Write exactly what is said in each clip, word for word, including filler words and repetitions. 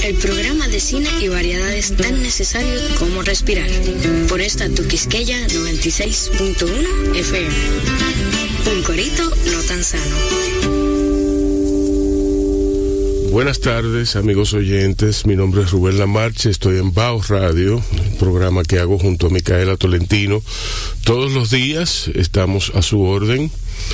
el programa de cine y variedades tan necesarios como respirar. Por esta tu Quisqueya noventa y seis punto uno F M. Un corito no tan sano. Buenas tardes, amigos oyentes. Mi nombre es Rubén Lamarche, estoy en Bao Radio, un programa que hago junto a Micaela Tolentino. Todos los días estamos a su orden.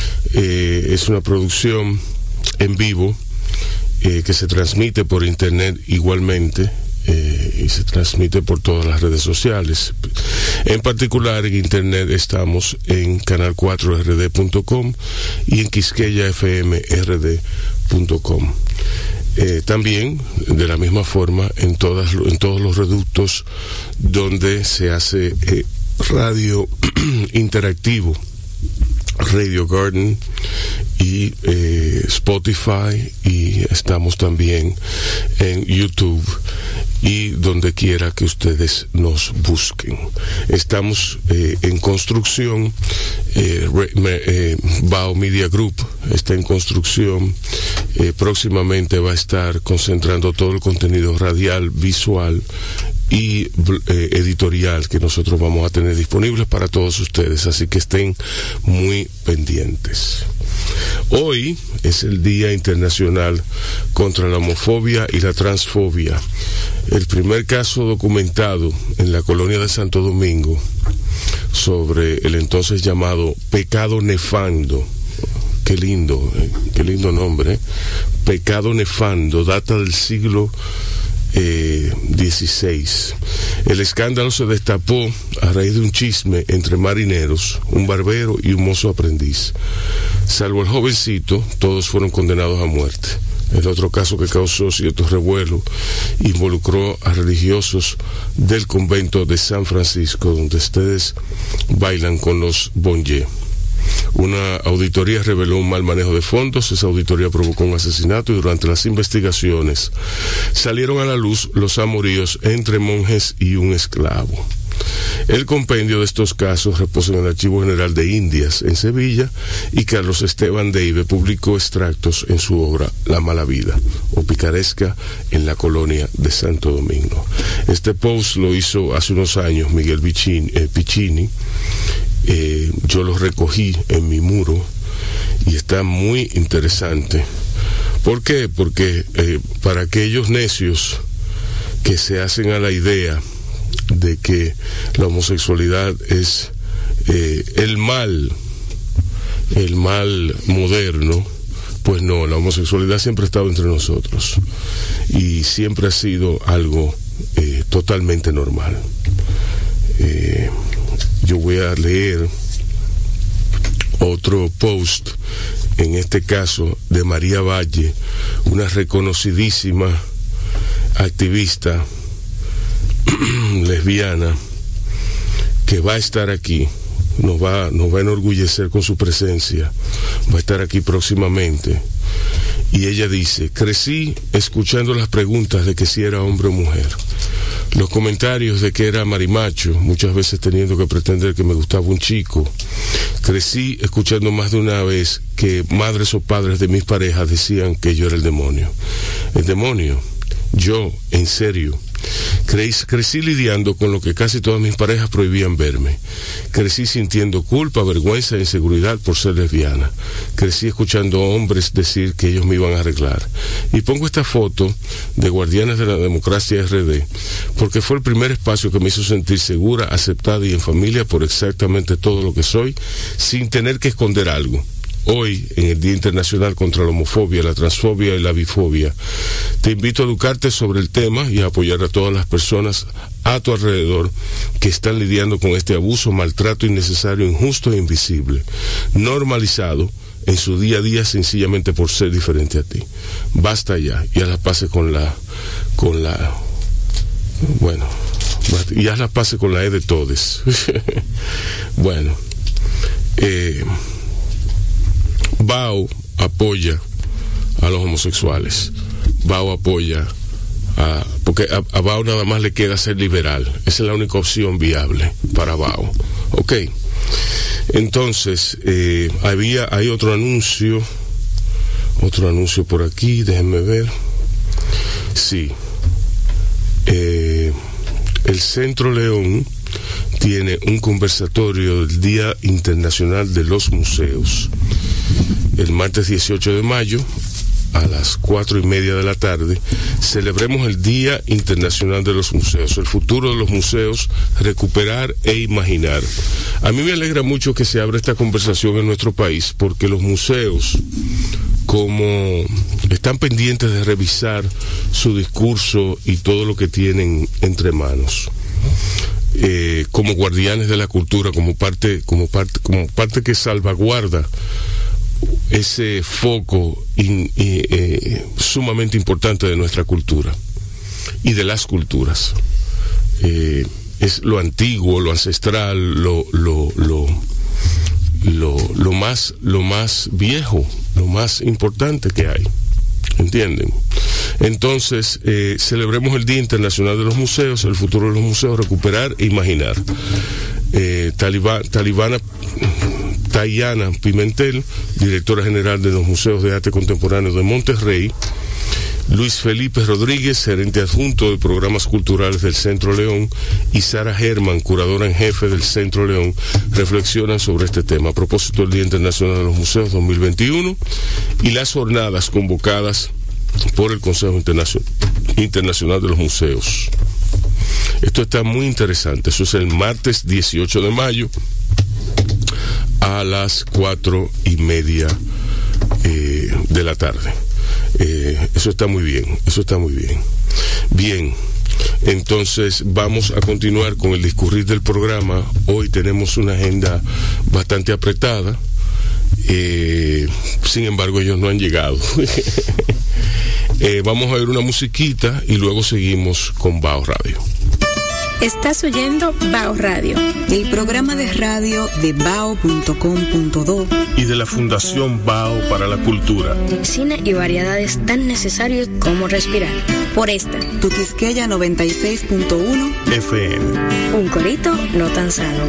Eh, es una producción en vivo eh, que se transmite por internet igualmente. Eh, y se transmite por todas las redes sociales. En particular en internet estamos en canal cuatro R D punto com y en Quisqueya F M R D punto com. Eh, también de la misma forma en todas en todos los reductos donde se hace eh, radio interactivo, Radio Garden y eh, Spotify, y estamos también en YouTube y donde quiera que ustedes nos busquen. Estamos eh, en construcción, eh, eh, Bao Media Group está en construcción, eh, próximamente va a estar concentrando todo el contenido radial, visual y eh, editorial que nosotros vamos a tener disponibles para todos ustedes, así que estén muy pendientes. Hoy es el Día Internacional contra la Homofobia y la Transfobia. El primer caso documentado en la colonia de Santo Domingo sobre el entonces llamado pecado nefando. Qué lindo, eh, qué lindo nombre, ¿eh? Pecado nefando, data del siglo Eh, dieciséis. El escándalo se destapó a raíz de un chisme entre marineros, un barbero y un mozo aprendiz. Salvo el jovencito, todos fueron condenados a muerte. El otro caso que causó cierto revuelo involucró a religiosos del convento de San Francisco, donde ustedes bailan con los Bonje. Una auditoría reveló un mal manejo de fondos. Esa auditoría provocó un asesinato y durante las investigaciones salieron a la luz los amoríos entre monjes y un esclavo. El compendio de estos casos reposa en el Archivo General de Indias en Sevilla, y Carlos Esteban Deive publicó extractos en su obra La mala vida o picaresca en la colonia de Santo Domingo. Este post lo hizo hace unos años Miguel Piccini, eh, Piccini. Eh, yo lo recogí en mi muro y está muy interesante. ¿Por qué? Porque eh, para aquellos necios que se hacen a la idea de que la homosexualidad es eh, el mal, el mal moderno, pues no, la homosexualidad siempre ha estado entre nosotros y siempre ha sido algo eh, totalmente normal. Eh, Yo voy a leer otro post, en este caso de María Valle, una reconocidísima activista lesbiana que va a estar aquí, nos va, nos va a enorgullecer con su presencia, va a estar aquí próximamente. Y ella dice: crecí escuchando las preguntas de que si era hombre o mujer, los comentarios de que era marimacho, muchas veces teniendo que pretender que me gustaba un chico. Crecí escuchando más de una vez que madres o padres de mis parejas decían que yo era el demonio. El demonio, yo, en serio. Crecí, crecí lidiando con lo que casi todas mis parejas prohibían verme. Crecí sintiendo culpa, vergüenza e inseguridad por ser lesbiana. Crecí escuchando hombres decir que ellos me iban a arreglar. Y pongo esta foto de Guardianes de la Democracia R D porque fue el primer espacio que me hizo sentir segura, aceptada y en familia por exactamente todo lo que soy, sin tener que esconder algo. Hoy, en el Día Internacional contra la Homofobia, la Transfobia y la Bifobia, te invito a educarte sobre el tema y a apoyar a todas las personas a tu alrededor que están lidiando con este abuso, maltrato innecesario, injusto e invisible, normalizado en su día a día sencillamente por ser diferente a ti. Basta ya, y haz las paces con la, con la, bueno, y haz las paces con la E de todes. Bueno, eh... Bao apoya a los homosexuales. Bao apoya a, porque a, a Bao nada más le queda ser liberal. Esa es la única opción viable para Bao. Ok. Entonces, eh, había, hay otro anuncio, otro anuncio por aquí, déjenme ver. Sí. el Centro León tiene un conversatorio del Día Internacional de los Museos. El martes dieciocho de mayo, a las cuatro y media de la tarde, celebremos el Día Internacional de los Museos, el futuro de los museos, recuperar e imaginar. A mí me alegra mucho que se abra esta conversación en nuestro país, porque los museos, como están pendientes de revisar su discurso y todo lo que tienen entre manos, eh, como guardianes de la cultura, como parte, como parte, como parte que salvaguarda ese foco in, in, eh, sumamente importante de nuestra cultura y de las culturas. Eh, es lo antiguo, lo ancestral, lo lo lo lo, lo más lo más viejo, lo más importante que hay. ¿Entienden? Entonces, eh, celebremos el Día Internacional de los Museos, el futuro de los museos, recuperar e imaginar. Eh, Talibana, Talibana Tayana Pimentel, directora general de los Museos de Arte Contemporáneo de Monterrey, Luis Felipe Rodríguez, gerente adjunto de programas culturales del Centro León, y Sara Germán, curadora en jefe del Centro León, reflexionan sobre este tema a propósito del Día Internacional de los Museos dos mil veintiuno y las jornadas convocadas por el Consejo Internacional, Internacional de los Museos. Esto está muy interesante. Eso es el martes dieciocho de mayo a las cuatro y media eh, de la tarde. Eh, eso está muy bien, eso está muy bien. Bien, entonces vamos a continuar con el discurrir del programa. Hoy tenemos una agenda bastante apretada. Eh, sin embargo, ellos no han llegado. eh, vamos a ver una musiquita y luego seguimos con Bao Radio. Estás oyendo Bao Radio, el programa de radio de bao punto com punto do y de la Fundación Bao para la Cultura. Cine y variedades tan necesarios como respirar. Por esta, Tu Quisqueya noventa y seis punto uno F M. Un corito no tan sano.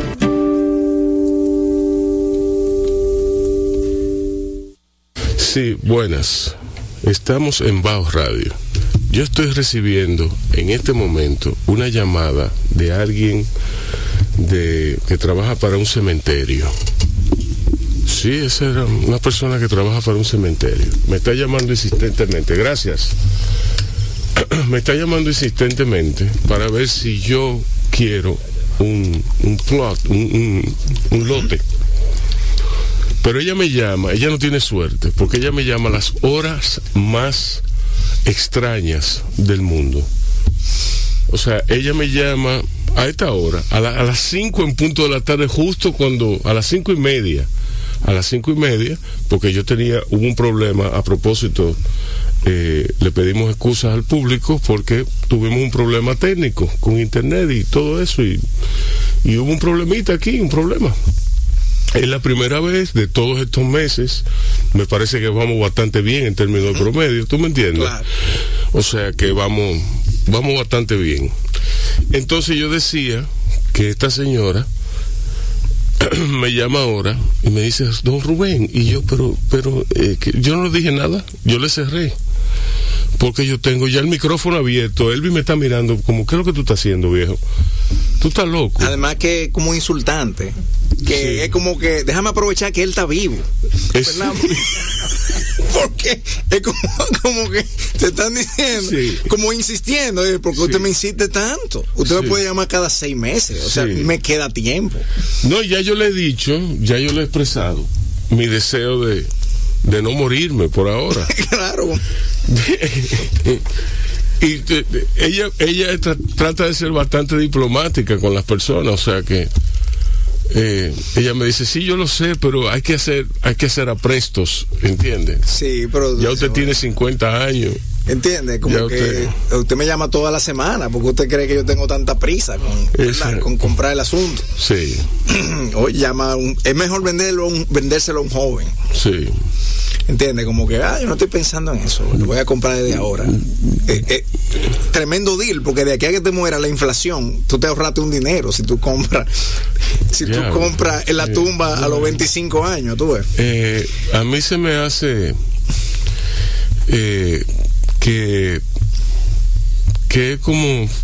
Sí, buenas. Estamos en Bao Radio. Yo estoy recibiendo en este momento una llamada de alguien de que trabaja para un cementerio. Sí, esa era una persona que trabaja para un cementerio. Me está llamando insistentemente. Gracias. Me está llamando insistentemente para ver si yo quiero un, un plot, un, un, un lote. Pero ella me llama, ella no tiene suerte, porque ella me llama a las horas más extrañas del mundo. O sea, ella me llama a esta hora, a, la, a las cinco en punto de la tarde, justo cuando, a las cinco y media, a las cinco y media, porque yo tenía, hubo un problema a propósito, eh, le pedimos excusas al público porque tuvimos un problema técnico con internet y todo eso, y, y hubo un problemita aquí, un problema. Es la primera vez de todos estos meses. Me parece que vamos bastante bien en términos de promedio, ¿tú me entiendes? Claro. O sea que vamos, vamos bastante bien. Entonces yo decía que esta señora me llama ahora y me dice, don Rubén, y yo, pero, pero, eh, que yo no le dije nada, yo le cerré. Porque yo tengo ya el micrófono abierto. Elvi me está mirando como, ¿qué es lo que tú estás haciendo, viejo? Tú estás loco. Además que como insultante, que sí. Es como que, déjame aprovechar que él está vivo. Es... Porque es como, como que te están diciendo, sí. Como insistiendo, eh, porque sí. Usted me insiste tanto. Usted sí. Me puede llamar cada seis meses, o sí. Sea, me queda tiempo. No, ya yo le he dicho, ya yo le he expresado mi deseo de, de no morirme por ahora. Claro. Y te, te, ella ella tra, trata de ser bastante diplomática con las personas, o sea que eh, ella me dice, sí, yo lo sé, pero hay que hacer hay que hacer aprestos, ¿entiende? Sí, pero ya usted tiene cincuenta años. ¿Entiende? Como ya que usted... usted me llama toda la semana porque usted cree que yo tengo tanta prisa con, con comprar el asunto. Sí. Hoy llama un, es mejor venderlo un, vendérselo a un joven. Sí. ¿Entiendes? Como que, ah, yo no estoy pensando en eso, lo voy a comprar desde ahora. Eh, eh, tremendo deal, porque de aquí a que te muera la inflación, tú te ahorraste un dinero si tú compras, si yeah, tú compras en la tumba yeah, a los veinticinco años, tú ves. Eh, a mí se me hace eh, que que es como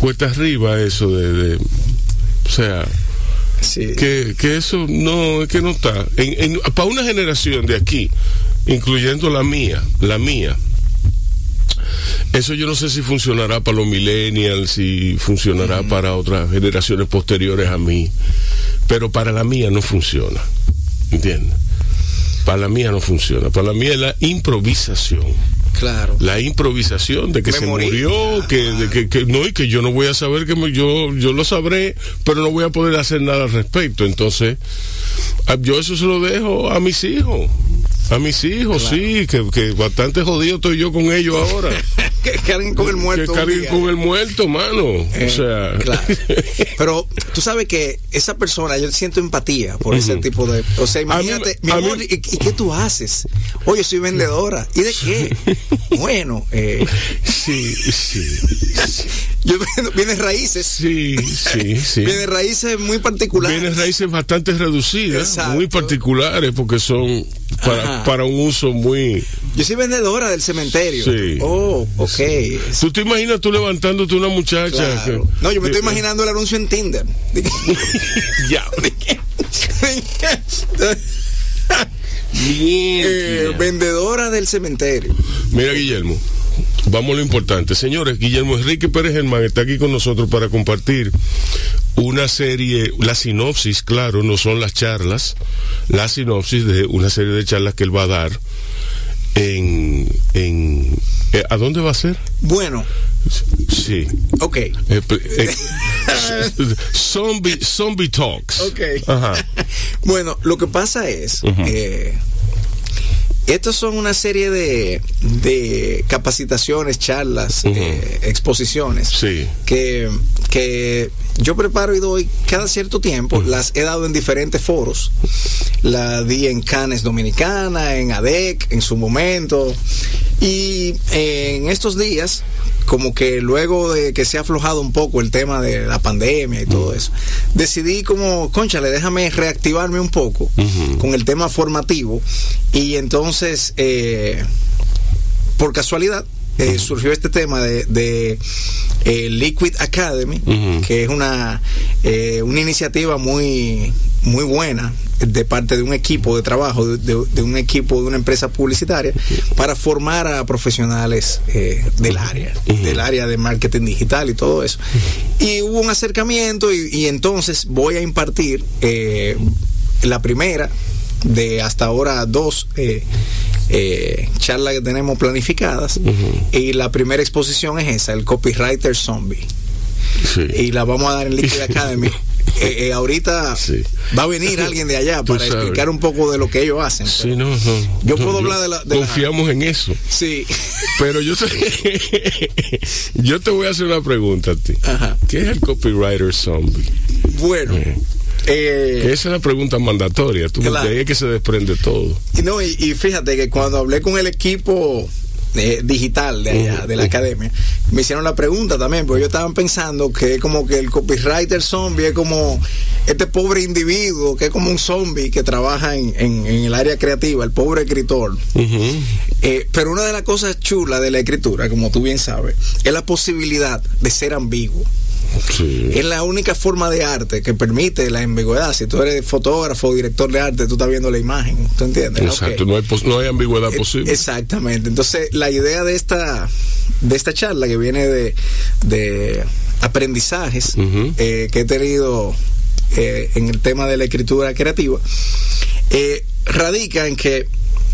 cuesta arriba eso de, de o sea, sí. que, que eso no, es que no está. En, en, para una generación de aquí, incluyendo la mía, la mía, eso yo no sé si funcionará para los millennials, si funcionará uh-huh. para otras generaciones posteriores a mí, pero para la mía no funciona, ¿entiendes? Para la mía no funciona, para la mía es la improvisación. Claro. La improvisación de que me se morí. murió, ah, que, de que, que no, y que yo no voy a saber que me, yo, yo lo sabré, pero no voy a poder hacer nada al respecto. Entonces, yo eso se lo dejo a mis hijos. A mis hijos, claro. sí, que, que bastante jodido estoy yo con ellos ahora. que carguen con el muerto. Que carguen con el muerto, mano. Eh, o sea. Claro. Pero tú sabes que esa persona, yo siento empatía por uh-huh. ese tipo de. O sea, imagínate, a mí, mi a amor, mí... ¿y, ¿y qué tú haces? Oye, soy vendedora. ¿Y de qué? Bueno, eh. Sí, sí. Yo viene raíces. Sí, sí, sí. Viene raíces muy particulares. Viene raíces bastante reducidas, exacto. muy particulares, porque son para, para un uso muy. Yo soy vendedora del cementerio. Sí. Oh, ok. Sí. ¿Tú te imaginas tú levantándote una muchacha? Claro. Que, no, yo me estoy imaginando el anuncio en Tinder. Ya. eh, vendedora del cementerio. Mira, Guillermo, vamos a lo importante. Señores, Guillermo Enrique Pérez Germán está aquí con nosotros para compartir una serie, la sinopsis, claro, no son las charlas, la sinopsis de una serie de charlas que él va a dar en, en eh, ¿a dónde va a ser? Bueno, sí, ok, eh, eh, zombie zombie talks, ok, ajá. Bueno, lo que pasa es uh-huh. eh, estos son una serie de, de capacitaciones, charlas, uh-huh. eh, exposiciones sí. que, que yo preparo y doy cada cierto tiempo. Uh-huh. Las he dado en diferentes foros. La di en Cannes Dominicana, en A D E C en su momento. Y eh, en estos días, como que luego de que se ha aflojado un poco el tema de la pandemia y todo eso, decidí como, cónchale, déjame reactivarme un poco uh-huh. con el tema formativo. Y entonces, eh, por casualidad, eh, uh-huh. surgió este tema de, de eh, Liquid Academy, uh-huh. que es una, eh, una iniciativa muy, muy buena de parte de un equipo de trabajo, de, de, de un equipo de una empresa publicitaria, para formar a profesionales eh, del área, uh-huh. del área de marketing digital y todo eso. Uh-huh. Y hubo un acercamiento y, y entonces voy a impartir eh, la primera de hasta ahora dos eh, eh, charlas que tenemos planificadas, uh-huh. y la primera exposición es esa, el Copywriter Zombie, sí. y la vamos a dar en Liquid Academy. Eh, eh, ahorita sí. va a venir alguien de allá para explicar un poco de lo que ellos hacen. Sí, no, no, yo puedo no, hablar de la... De confiamos la... en eso. Sí. Pero yo te, yo te voy a hacer una pregunta a ti. Ajá. ¿Qué es el Copywriter Zombie? Bueno... Eh. Eh, que esa es la pregunta mandatoria. Tú claro. De ahí es que se desprende todo. Y, no, y, y fíjate que cuando hablé con el equipo eh, digital de allá, uh-huh. de la uh-huh. academia, me hicieron la pregunta también, porque ellos estaban pensando que como que el copywriter zombie es como este pobre individuo que es como un zombie que trabaja en, en, en el área creativa, el pobre escritor. Uh-huh. Eh, pero una de las cosas chulas de la escritura, como tú bien sabes, es la posibilidad de ser ambiguo. Sí. Es la única forma de arte que permite la ambigüedad. Si tú eres fotógrafo o director de arte, tú estás viendo la imagen, ¿tú entiendes? Exacto, okay. no, hay pos- no hay ambigüedad eh, posible. Exactamente. Entonces, la idea de esta de esta charla que viene de, de aprendizajes uh-huh. eh, que he tenido eh, en el tema de la escritura creativa, eh, radica en que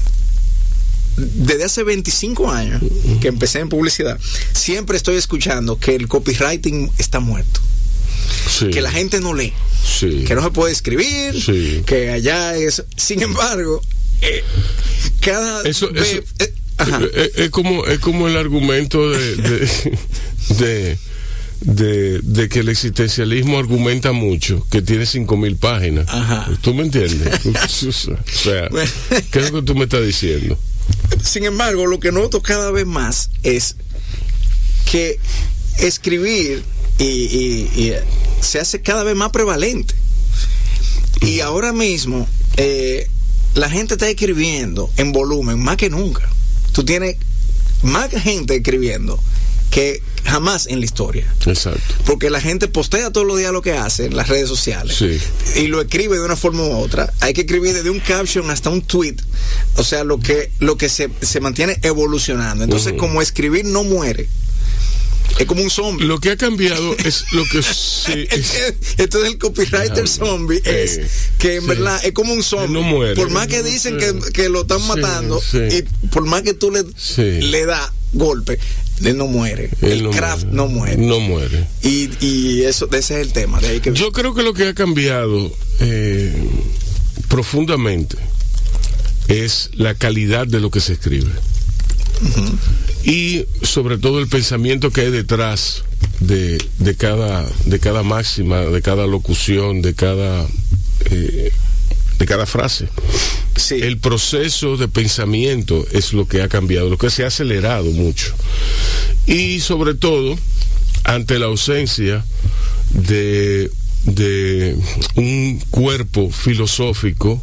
desde hace veinticinco años que empecé en publicidad, siempre estoy escuchando que el copywriting está muerto, sí. que la gente no lee, sí. que no se puede escribir, sí. que allá es. Sin embargo, eh, cada eso, vez, eso eh, es, es como es como el argumento de de, de De, de que el existencialismo argumenta mucho, que tiene cinco mil páginas. Ajá. ¿Tú me entiendes? O sea, bueno. ¿Qué es lo que tú me estás diciendo? Sin embargo, lo que noto cada vez más es que escribir y, y, y se hace cada vez más prevalente. Y ahora mismo eh, la gente está escribiendo en volumen más que nunca. Tú tienes más gente escribiendo que jamás en la historia. Exacto. Porque la gente postea todos los días lo que hace en las redes sociales. Sí. Y lo escribe de una forma u otra. Hay que escribir desde un caption hasta un tweet. O sea, lo que, lo que se, se mantiene evolucionando. Entonces, uh-huh. como escribir no muere. Es como un zombie. Lo que ha cambiado es lo que sí, es, entonces el copywriter zombie eh, es que en sí. verdad es como un zombie. No muere. Por más que dicen sí. que, que lo están matando sí, sí. y por más que tú le, sí. le das golpe, él no muere. Él el no craft muere. no muere. No muere. Y, y eso, ese es el tema. De ahí que... Yo creo que lo que ha cambiado eh, profundamente es la calidad de lo que se escribe. Uh-huh. Y sobre todo el pensamiento que hay detrás de, de cada de cada máxima, de cada locución, de cada eh, de cada frase. Sí. El proceso de pensamiento es lo que ha cambiado, lo que se ha acelerado mucho. Y sobre todo ante la ausencia de de un cuerpo filosófico,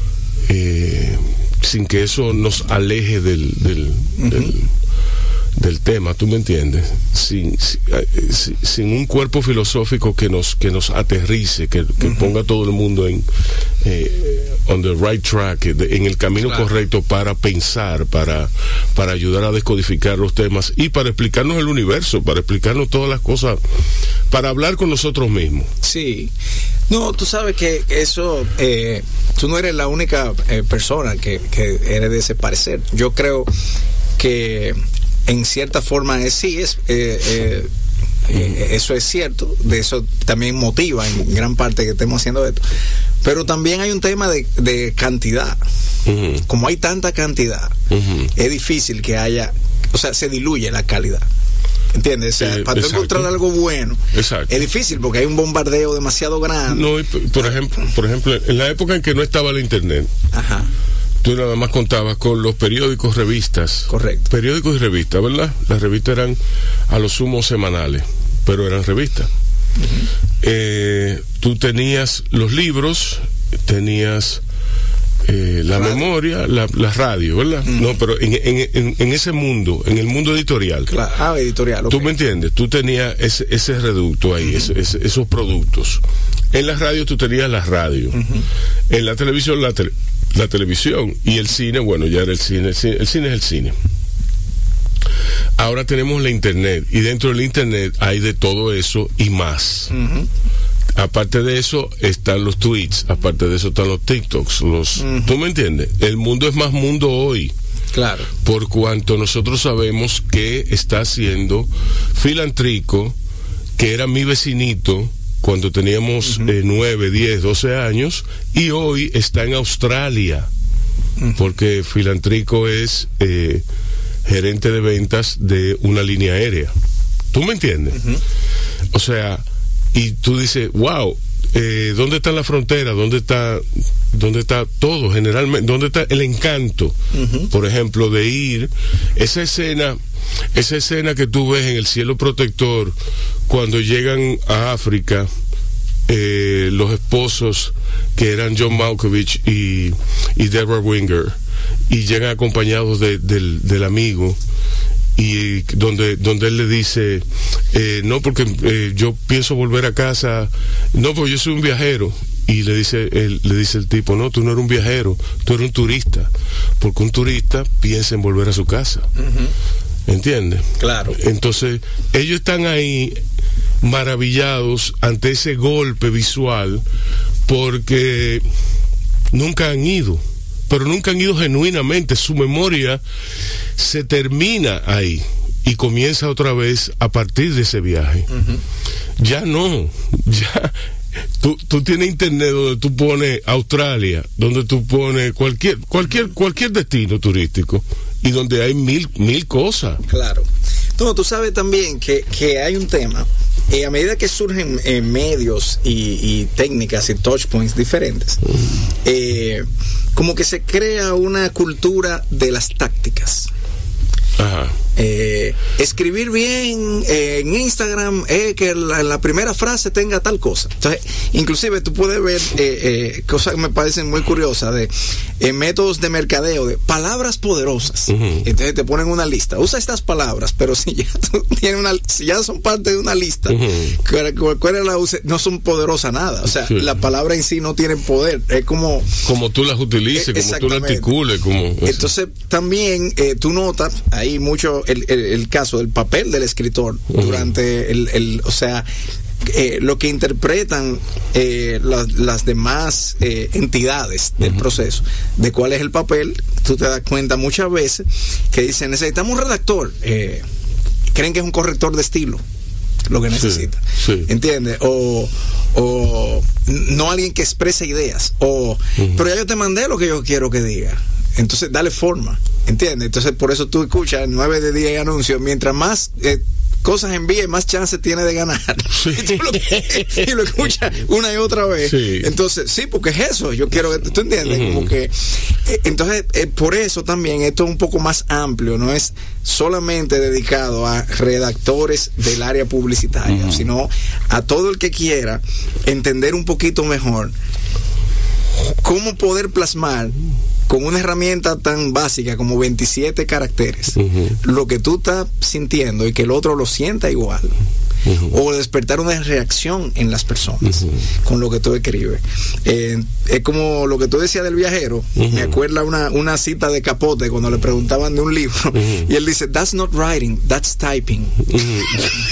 eh, sin que eso nos aleje del del, uh-huh. del del tema, ¿tú me entiendes? Sin, sin, sin un cuerpo filosófico que nos que nos aterrice, que, que uh-huh. ponga a todo el mundo en eh, on the right track, en el camino claro. correcto para pensar, para para ayudar a descodificar los temas y para explicarnos el universo, para explicarnos todas las cosas, para hablar con nosotros mismos. Sí. No, tú sabes que eso, eh, tú no eres la única eh, persona que, que eres de ese parecer. Yo creo que en cierta forma es, sí, es eh, eh, eh, eso es cierto, de eso también motiva en gran parte que estemos haciendo esto, pero también hay un tema de, de cantidad. Uh-huh. Como hay tanta cantidad, uh-huh. es difícil que haya, o sea, se diluye la calidad. ¿Entiendes? O sea, eh, para tú encontrar algo bueno, exacto. es difícil porque hay un bombardeo demasiado grande. No, y, por ejemplo, por ejemplo, en la época en que no estaba el internet, ajá. tú nada más contabas con los periódicos, revistas. Correcto. Periódicos y revistas, ¿verdad? Las revistas eran a lo sumo semanales, pero eran revistas. Uh-huh. Eh, tú tenías los libros, tenías eh, la radio. memoria, la, la radio, ¿verdad? Uh-huh. No, pero en, en, en, en ese mundo, en el mundo editorial. Claro. Ah, editorial. Okay. ¿Tú me entiendes? Tú tenías ese, ese reducto ahí, uh-huh. ese, ese, esos productos. En la radio tú tenías la radio. Uh-huh. En la televisión, la televisión. La televisión y el cine, bueno, ya era el cine, el cine, el cine es el cine. Ahora tenemos la internet y dentro del internet hay de todo eso y más. Uh-huh. Aparte de eso están los tweets, aparte de eso están los TikToks, los, uh-huh. ¿tú me entiendes? El mundo es más mundo hoy. Claro. Por cuanto nosotros sabemos que está haciendo Filantrico, que era mi vecinito cuando teníamos uh-huh. eh, nueve, diez, doce años, y hoy está en Australia, uh-huh. porque Filantrico es eh, gerente de ventas de una línea aérea. ¿Tú me entiendes? Uh-huh. O sea, y tú dices, wow, eh, ¿dónde está la frontera? ¿Dónde está, dónde está todo generalmente? ¿Dónde está el encanto? Uh-huh. Por ejemplo, de ir, esa escena... Esa escena que tú ves en El Cielo Protector cuando llegan a África eh, los esposos que eran John Malkovich y, y Deborah Winger y llegan acompañados de, del, del amigo y donde donde él le dice eh, no porque eh, yo pienso volver a casa, no porque yo soy un viajero. Y le dice, el, le dice el tipo, no, tú no eres un viajero, tú eres un turista, porque un turista piensa en volver a su casa. Uh-huh. ¿Entiendes? Claro. Entonces, ellos están ahí maravillados ante ese golpe visual porque nunca han ido, pero nunca han ido genuinamente. Su memoria se termina ahí y comienza otra vez a partir de ese viaje. Uh-huh. Ya no, ya... Tú, tú tienes internet donde tú pones Australia, donde tú pones cualquier cualquier cualquier destino turístico y donde hay mil mil cosas. Claro. No, tú sabes también que, que hay un tema, eh, a medida que surgen eh, medios y, y técnicas y touch points diferentes, eh, como que se crea una cultura de las tácticas. Ajá. Eh, escribir bien eh, en Instagram es eh, que la, la primera frase tenga tal cosa. Entonces, inclusive tú puedes ver eh, eh, cosas que me parecen muy curiosas de eh, métodos de mercadeo, de palabras poderosas. Uh-huh. Entonces te ponen una lista. Usa estas palabras, pero si ya tienen una, si ya son parte de una lista, uh-huh. cuál, cuál la use, no son poderosas nada. O sea, sí. la palabra en sí no tiene poder. Es como como tú las utilices, eh, como tú las articules, como entonces también eh, tú notas ahí mucho el, el, el caso del papel del escritor uh-huh. durante el, el, o sea, eh, lo que interpretan eh, las, las demás eh, entidades del uh-huh. proceso, de cuál es el papel. Tú te das cuenta muchas veces que dicen, necesitamos un redactor, eh, creen que es un corrector de estilo lo que necesita, sí, sí. ¿entiendes? O, o no alguien que exprese ideas, o uh-huh. pero ya yo te mandé lo que yo quiero que diga. Entonces dale forma, ¿entiendes? Entonces por eso tú escuchas nueve de diez anuncios. Mientras más eh, cosas envíe, más chance tiene de ganar. Sí. Y tú lo, y lo escuchas una y otra vez. Sí. Entonces, sí, porque es eso. Yo quiero que tú entiendes. Uh-huh. Como que eh, entonces eh, por eso también esto es un poco más amplio. No es solamente dedicado a redactores del área publicitaria, uh-huh. sino a todo el que quiera entender un poquito mejor cómo poder plasmar con una herramienta tan básica como veintisiete caracteres uh-huh. lo que tú estás sintiendo y que el otro lo sienta igual. Uh-huh. O despertar una reacción en las personas uh-huh. con lo que tú escribes. Eh, es como lo que tú decías del viajero. Uh-huh. Me acuerda una, una cita de Capote cuando le preguntaban de un libro uh-huh. y él dice, that's not writing, that's typing. Uh-huh.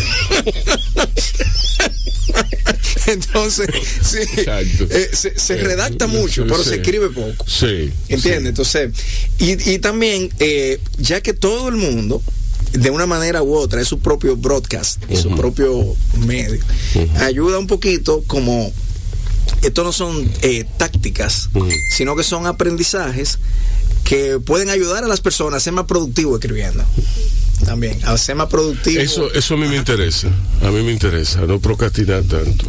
Entonces, sí, eh, se, se redacta mucho, pero sí. se escribe poco. Sí, ¿entiendes? Sí. Entonces, y, y también, eh, ya que todo el mundo, de una manera u otra, es su propio broadcast, uh-huh. su propio medio, uh-huh. ayuda un poquito como, esto no son eh, tácticas, uh-huh. sino que son aprendizajes que pueden ayudar a las personas a ser más productivos escribiendo. También, a ser más productivo. Eso, eso a mí me interesa. A mí me interesa, no procrastinar tanto.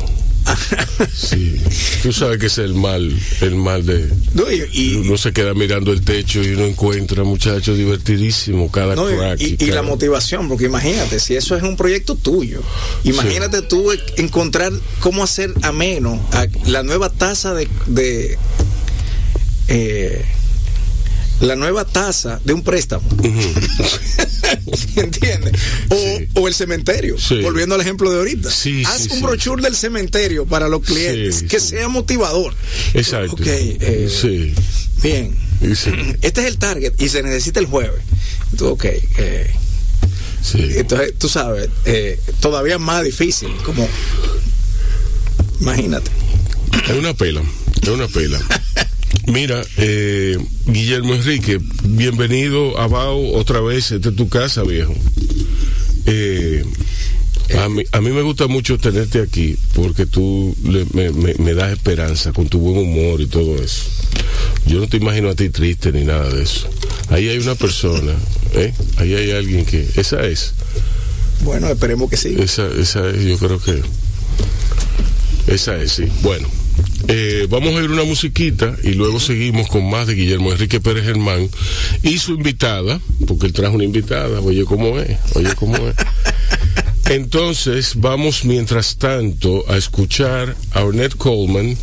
Sí, tú sabes que es el mal, el mal de no, y, y, uno se queda mirando el techo y uno encuentra muchachos divertidísimos cada no, crack y, y, cada... y la motivación, porque imagínate si eso es un proyecto tuyo, imagínate sí. tú encontrar cómo hacer ameno a la nueva tasa de, de eh, la nueva tasa de un préstamo. Uh-huh. ¿Entiendes? O, sí. o el cementerio. Sí. Volviendo al ejemplo de ahorita. Sí, Haz sí, un sí. brochure del cementerio para los clientes sí, que sí. sea motivador. Exacto. Okay, eh, sí. Bien. Sí. Este es el target y se necesita el jueves. Entonces, ok. Eh, sí. Entonces, tú sabes, eh, todavía más difícil. Como, imagínate. Es una pela. Es una pela. Mira, eh, Guillermo Enrique, bienvenido a Bao otra vez. Esta es tu casa, viejo. Eh, a, mí, a mí me gusta mucho tenerte aquí porque tú le, me, me, me das esperanza con tu buen humor y todo eso. Yo no te imagino a ti triste ni nada de eso. Ahí hay una persona, ¿eh? Ahí hay alguien que... Esa es. Bueno, esperemos que sí. Esa, esa es, yo creo que... Esa es, sí. Bueno. Eh, vamos a ir una musiquita y luego seguimos con más de Guillermo Enrique Pérez Germán y su invitada, porque él trajo una invitada, oye cómo es, oye cómo es. Entonces vamos mientras tanto a escuchar a Ornette Coleman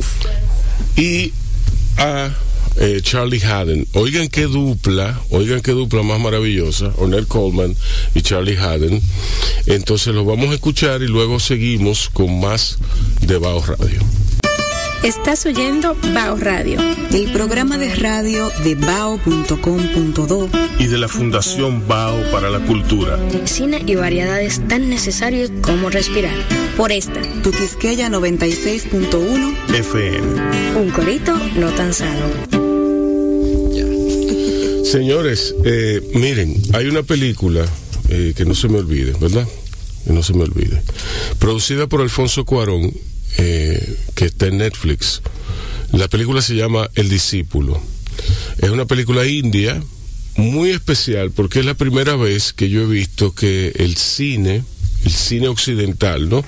y a eh, Charlie Haden. Oigan qué dupla, oigan qué dupla más maravillosa, Ornette Coleman y Charlie Haden. Entonces los vamos a escuchar y luego seguimos con más de Bao Radio. Estás oyendo Bao Radio, el programa de radio de bao punto com punto do y de la Fundación Bao para la Cultura. Cine y variedades tan necesarios como respirar. Por esta, tu Quisqueya noventa y seis punto uno F M. Un corito no tan sano. Señores, eh, miren, hay una película eh, que no se me olvide, ¿verdad? Que no se me olvide. Producida por Alfonso Cuarón. Eh, que está en Netflix. La película se llama El Discípulo. Es una película india muy especial porque es la primera vez que yo he visto que el cine, el cine occidental, ¿no?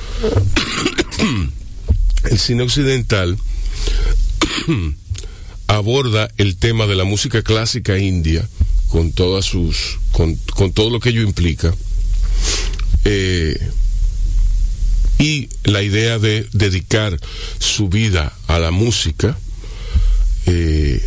El cine occidental aborda el tema de la música clásica india con todas sus, con, con todo lo que ello implica. Eh, y la idea de dedicar su vida a la música, eh,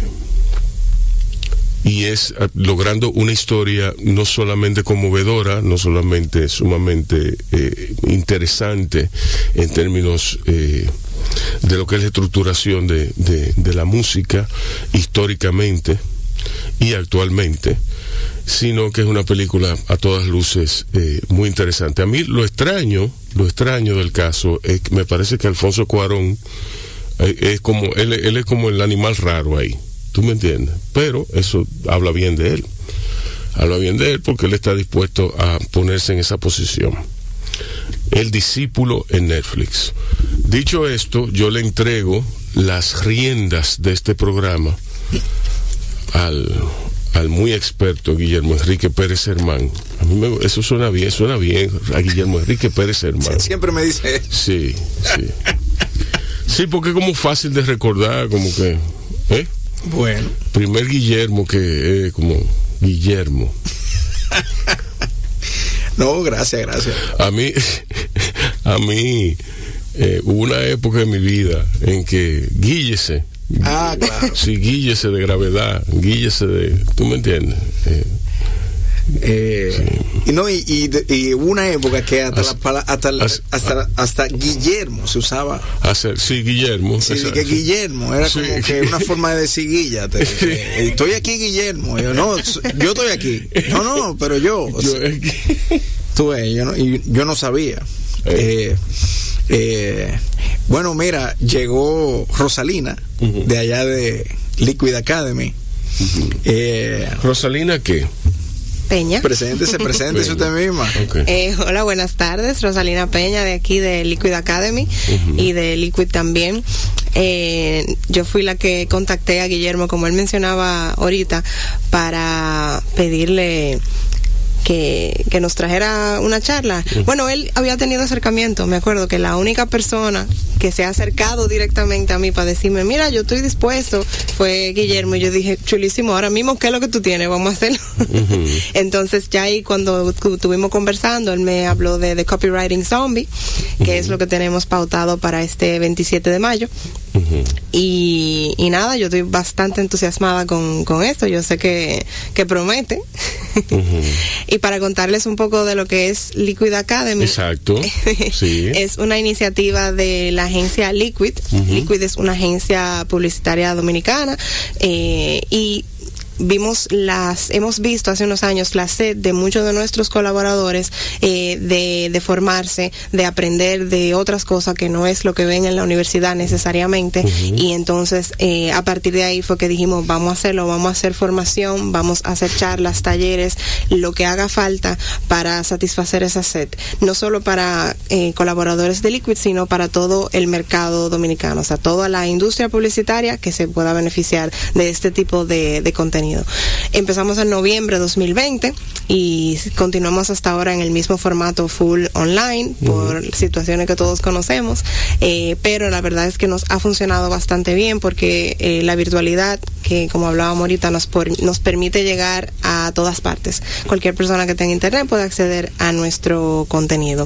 y es logrando una historia no solamente conmovedora, no solamente sumamente eh, interesante en términos eh, de lo que es la estructuración de, de, de la música históricamente y actualmente, sino que es una película a todas luces eh, muy interesante. A mí lo extraño, lo extraño del caso es que me parece que Alfonso Cuarón eh, es como él, él es como el animal raro ahí. ¿Tú me entiendes? Pero eso habla bien de él. Habla bien de él porque él está dispuesto a ponerse en esa posición. El discípulo en Netflix. Dicho esto, yo le entrego las riendas de este programa al, al muy experto Guillermo Enrique Pérez Hermán. A mí me, eso suena bien, suena bien a Guillermo Enrique Pérez Hermán. Siempre me dice eso. Sí, sí. Sí, porque es como fácil de recordar, como que... ¿eh? Bueno. Primer Guillermo que es como Guillermo. No, gracias, gracias. A mí, a mí, eh, hubo una época en mi vida en que Guíllese. Ah, claro. Sí, Guíllese de gravedad, Guíllese de... ¿Tú me entiendes? Eh, Eh, sí. y no y, y, y hubo una época que hasta As, la, hasta, as, hasta hasta Guillermo se usaba hacer, sí, Guillermo sí, que Guillermo era sí. como que una forma de decir Guilla te, que, estoy aquí Guillermo yo, no, yo estoy aquí no, no, pero yo, o sea, yo, tú ves, yo, no, yo no sabía eh. Eh, eh, bueno, mira, llegó Rosalina uh-huh. de allá de Liquid Academy. uh-huh. eh, ¿Rosalina qué? Peña. Preséntese, preséntese usted misma. Okay. Eh, hola, buenas tardes. Rosalina Peña, de aquí de Liquid Academy uh-huh. y de Liquid también. Eh, yo fui la que contacté a Guillermo, como él mencionaba ahorita, para pedirle que, que nos trajera una charla. Uh-huh. Bueno, él había tenido acercamiento, me acuerdo que la única persona que se ha acercado directamente a mí para decirme, mira, yo estoy dispuesto, fue Guillermo, y yo dije, chulísimo, ahora mismo, ¿qué es lo que tú tienes? Vamos a hacerlo. Uh-huh. Entonces, ya ahí cuando estuvimos conversando, él me habló de, de Copywriting Zombie, que uh-huh. es lo que tenemos pautado para este veintisiete de mayo. Uh-huh. Y, y nada, yo estoy bastante entusiasmada con, con esto, yo sé que, que promete. Uh-huh. Y para contarles un poco de lo que es Liquid Academy. Exacto. Sí. Es una iniciativa de la agencia Liquid. Uh-huh. Liquid es una agencia publicitaria dominicana eh, y vimos las, hemos visto hace unos años la sed de muchos de nuestros colaboradores eh, de, de formarse, de aprender de otras cosas que no es lo que ven en la universidad necesariamente. Uh-huh. Y entonces eh, a partir de ahí fue que dijimos, vamos a hacerlo, vamos a hacer formación, vamos a hacer charlas, talleres, lo que haga falta para satisfacer esa sed, no solo para eh, colaboradores de Liquid, sino para todo el mercado dominicano, o sea, toda la industria publicitaria que se pueda beneficiar de este tipo de, de contenido. Empezamos en noviembre de dos mil veinte y continuamos hasta ahora en el mismo formato full online por uh-huh. situaciones que todos conocemos, eh, pero la verdad es que nos ha funcionado bastante bien porque eh, la virtualidad, que como hablábamos ahorita, nos, por, nos permite llegar a todas partes. Cualquier persona que tenga internet puede acceder a nuestro contenido.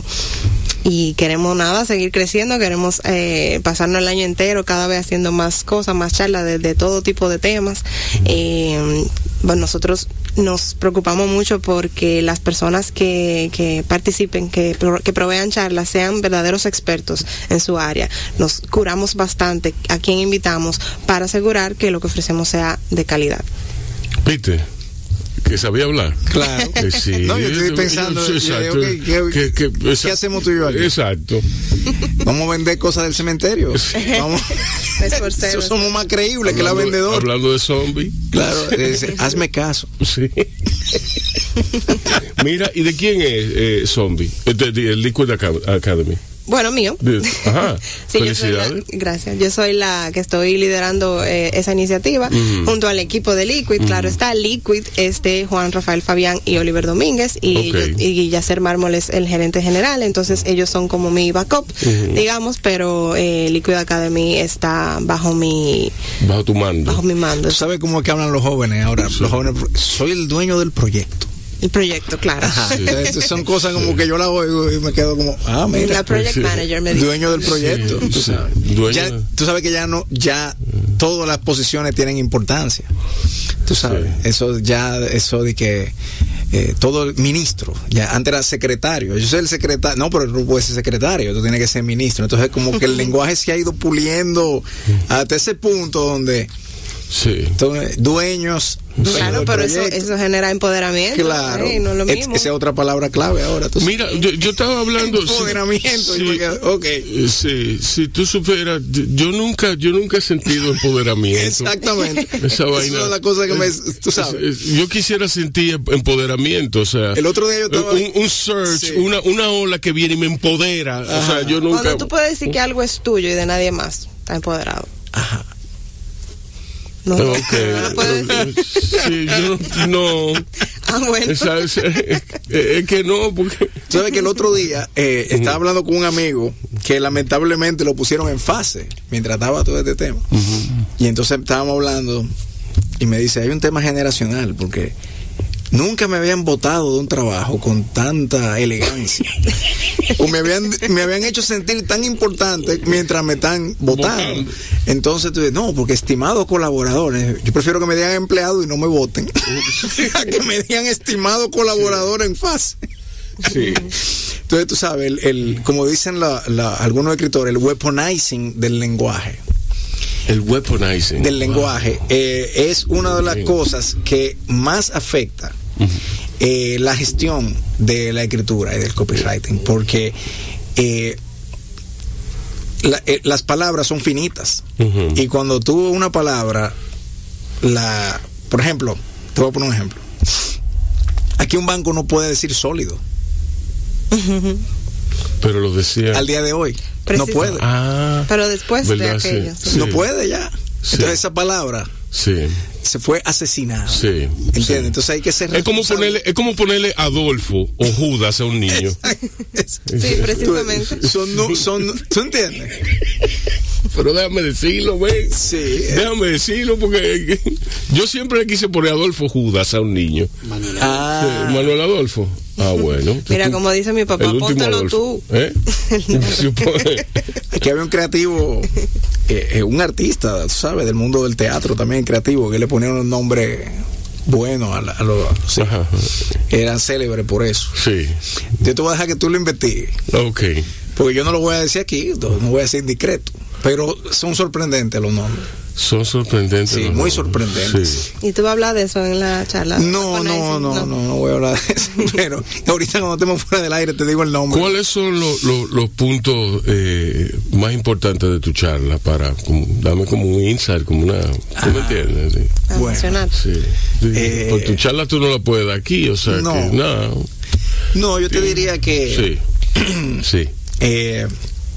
Y queremos nada, seguir creciendo, queremos eh, pasarnos el año entero cada vez haciendo más cosas, más charlas de, de todo tipo de temas. Eh, bueno, nosotros nos preocupamos mucho porque las personas que, que participen, que, que provean charlas, sean verdaderos expertos en su área. Nos curamos bastante a quien invitamos para asegurar que lo que ofrecemos sea de calidad. ¿Viste? Que sabía hablar. Claro. Que sí. No, yo estoy pensando, yo, yo, exacto. ¿qué, qué, ¿Qué, qué, ¿qué, qué hacemos tú y yo aquí? Exacto. Vamos a vender cosas del cementerio. Vamos. Eso somos más creíbles hablando, que la vendedora. Hablando de zombies. Claro, es, hazme caso. Sí. Mira, ¿y de quién es eh, Zombie? El, el Liquid Academy. Bueno, mío. Ajá. Sí, felicidades. Yo soy la, gracias. Yo soy la que estoy liderando eh, esa iniciativa uh-huh. junto al equipo de Liquid. Uh-huh. Claro está, Liquid es de Juan Rafael Fabián y Oliver Domínguez y, okay. yo, y Yacer Mármol es el gerente general. Entonces ellos son como mi backup, uh-huh. digamos, pero eh, Liquid Academy está bajo mi bajo tu mando. Bajo mi mando. ¿Tú sabes cómo es que hablan los jóvenes ahora? Sí. Los jóvenes, soy el dueño del proyecto. El proyecto, claro. Ajá. Sí. Entonces, son cosas como sí. que yo la oigo y me quedo como, ah, mira. La project sí. manager me dice. Dueño del proyecto. Sí. Tú, sabes. Dueño ya, de... tú sabes que ya no, ya todas las posiciones tienen importancia. Tú sabes. Sí. Eso ya, eso de que eh, todo el ministro, ya antes era secretario. Yo soy el secretario. No, pero no puedes ser secretario, tú tienes que ser ministro. Entonces, como que el lenguaje se ha ido puliendo hasta ese punto donde. Sí. Entonces, dueños. Claro, pero eso, eso genera empoderamiento. Claro. ¿Eh? No es lo mismo. Esa es otra palabra clave ahora. Tú Mira, yo, yo estaba hablando. Empoderamiento. Sí, y me quedo, okay. sí, si tú supieras, yo nunca, yo nunca he sentido empoderamiento. Exactamente. Esa vaina. Esa es la cosa que me, tú sabes. Yo quisiera sentir empoderamiento, o sea. El otro día yo estaba. Un, un surge, sí. una, una ola que viene y me empodera. Ajá. O sea, yo nunca. Cuando tú puedes decir que algo es tuyo y de nadie más, está empoderado. Ajá. No, okay. no lo puedo decir. Sí, yo no. Ah, bueno. Es, es, es, es que no, porque. ¿Sabes que el otro día eh, estaba hablando con un amigo que lamentablemente lo pusieron en fase mientras estaba todo este tema? Uh-huh. Y entonces estábamos hablando y me dice: hay un tema generacional, porque nunca me habían votado de un trabajo con tanta elegancia. O me habían, me habían hecho sentir tan importante mientras me están votando. Entonces tú dices, no, porque estimados colaboradores, yo prefiero que me digan empleado y no me voten a que me digan estimado colaborador sí. en fase. Sí. Entonces tú sabes, el, el, como dicen la, la, algunos escritores, el weaponizing del lenguaje. El weaponizing del lenguaje wow. eh, es una de las cosas que más afecta uh-huh. eh, la gestión de la escritura y del copywriting, porque eh, la, eh, las palabras son finitas uh-huh. y cuando tú una palabra, la, por ejemplo, te voy a poner un ejemplo. Aquí un banco no puede decir sólido. Uh-huh. Pero lo decía al día de hoy. Preciso. No puede. Ah, pero después de aquello. Sí, sí. No puede ya. Sí. Entonces esa palabra sí. se fue asesinada. Sí. ¿Entiendes? Sí. Entonces hay que ser es como ponerle Es como ponerle Adolfo o Judas a un niño. Sí, precisamente. Tú, son, no, son, ¿tú entiendes? Pero déjame decirlo, ¿ves? Sí. Déjame decirlo porque yo siempre le quise poner Adolfo Judas a un niño. Manuel ah. sí, Manuel Adolfo. Ah, bueno. Mira, tú, como dice mi papá, póntelo tú. ¿Eh? Aquí había un creativo, eh, eh, un artista, ¿sabes? Del mundo del teatro también creativo, que le ponían un nombre bueno a, la, a los... Sí. Eran célebres por eso. Sí. Yo te voy a dejar que tú lo investigues. Ok. Porque yo no lo voy a decir aquí, no voy a decir indiscreto. Pero son sorprendentes los nombres. Son sorprendentes. Sí, muy sorprendentes. Sí. ¿Y tú vas a hablar de eso en la charla? No, no, no, no, no, no voy a hablar de eso. Pero ahorita cuando estemos fuera del aire te digo el nombre. ¿Cuáles son lo, lo, los puntos eh, más importantes de tu charla? Para como, dame como un insight, como una... ¿Tú ah, me entiendes? Sí. Bueno, sí. Eh, Por tu charla tú no la puedes dar aquí, o sea no, que... No, no yo te sí. diría que... Sí, sí. Eh,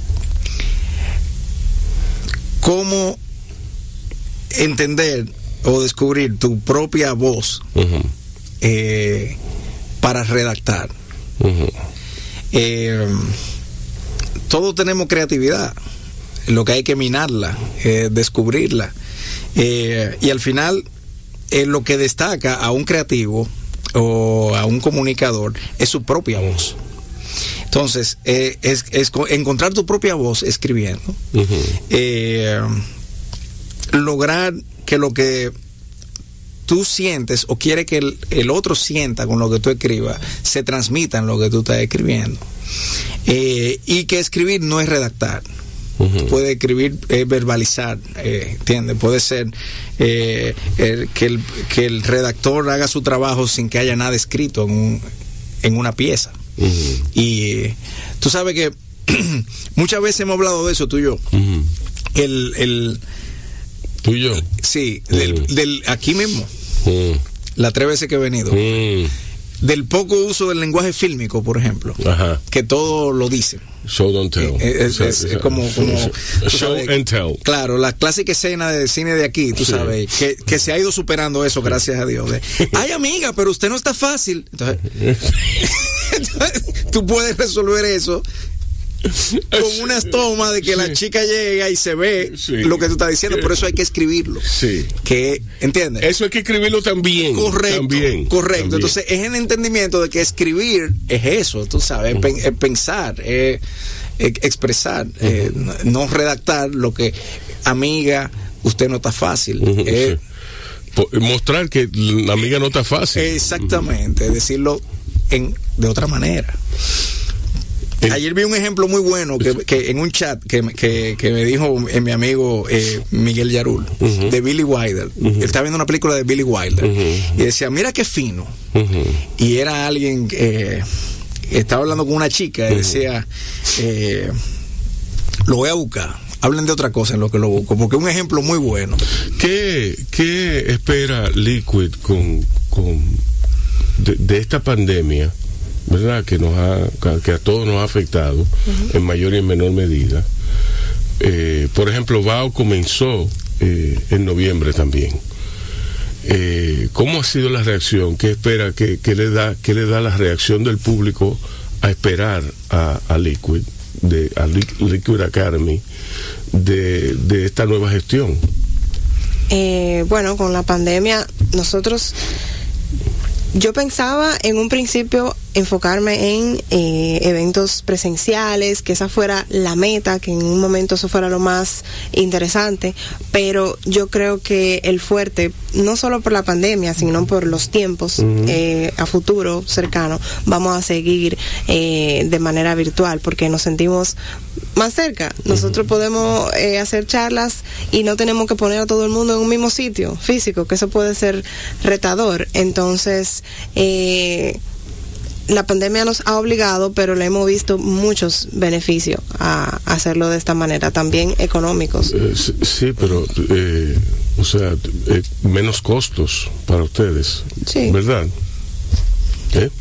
¿Cómo entender o descubrir tu propia voz uh-huh. eh, para redactar? Uh-huh. Eh, todos tenemos creatividad, lo que hay que minarla, eh, descubrirla, eh, y al final eh, lo que destaca a un creativo o a un comunicador es su propia voz. Entonces, eh, es, es encontrar tu propia voz escribiendo, uh-huh. eh, lograr que lo que tú sientes o quiere que el, el otro sienta con lo que tú escribas se transmita en lo que tú estás escribiendo, eh, y que escribir no es redactar. Uh-huh. Puede escribir, eh, verbalizar, eh, ¿entiendes? Puede ser eh, el, que, el, que el redactor haga su trabajo sin que haya nada escrito en, un, en una pieza. Uh-huh. Y tú sabes que muchas veces hemos hablado de eso tú y yo. Uh-huh. El, el tú y yo. Sí, uh-huh. del, del aquí mismo. Uh-huh. Las tres veces que he venido. Uh-huh. del poco uso del lenguaje fílmico, por ejemplo. Ajá. Que todo lo dicen. Show don't tell. Es, es, es, es como, como show sabes, and tell. Claro, la clásica escena de cine de aquí, tú sí. sabes, que, que se ha ido superando eso, gracias a Dios. De, ay, amiga, pero usted no está fácil. Entonces, entonces tú puedes resolver eso con unas tomas de que sí. la chica llega y se ve sí. lo que tú estás diciendo, pero eso hay que escribirlo. Sí. Que, ¿entiendes? Eso hay que escribirlo también. Correcto. También, correcto. También. Entonces, es el entendimiento de que escribir es eso, tú sabes, uh-huh. es pensar, es, es expresar, uh-huh. eh, no redactar lo que, amiga, usted no está fácil. Uh-huh. eh, Mostrar que la amiga no está fácil. Exactamente, uh-huh. decirlo en, de otra manera. El, Ayer vi un ejemplo muy bueno que, que en un chat que, que, que me dijo eh, mi amigo eh, Miguel Yarul, uh-huh. de Billy Wilder. Uh-huh. Él estaba viendo una película de Billy Wilder uh-huh. y decía, mira qué fino. Uh-huh. Y era alguien que eh, estaba hablando con una chica y uh-huh. decía, eh, lo voy a buscar. Hablen de otra cosa en lo que lo busco, porque es un ejemplo muy bueno. ¿Qué, qué espera Liquid con, con de, de esta pandemia? ¿Verdad? Que nos ha, que a todos nos ha afectado uh-huh. en mayor y en menor medida. Eh, por ejemplo, B A O comenzó eh, en noviembre también. Eh, ¿Cómo ha sido la reacción? ¿Qué espera? ¿Qué, qué le da? ¿Qué le da la reacción del público a esperar a, a Liquid, de a Liquid Academy, de, de esta nueva gestión? Eh, bueno, con la pandemia nosotros, yo pensaba en un principio enfocarme en eh, eventos presenciales, que esa fuera la meta, que en un momento eso fuera lo más interesante, pero yo creo que el fuerte, no solo por la pandemia, sino por los tiempos uh-huh. eh, a futuro cercano, vamos a seguir eh, de manera virtual, porque nos sentimos más cerca. Nosotros uh-huh. podemos eh, hacer charlas y no tenemos que poner a todo el mundo en un mismo sitio físico, que eso puede ser retador. Entonces, eh, la pandemia nos ha obligado, pero le hemos visto muchos beneficios a hacerlo de esta manera, también económicos. Eh, sí, sí, pero, eh, o sea, eh, menos costos para ustedes, sí. ¿verdad? ¿Eh?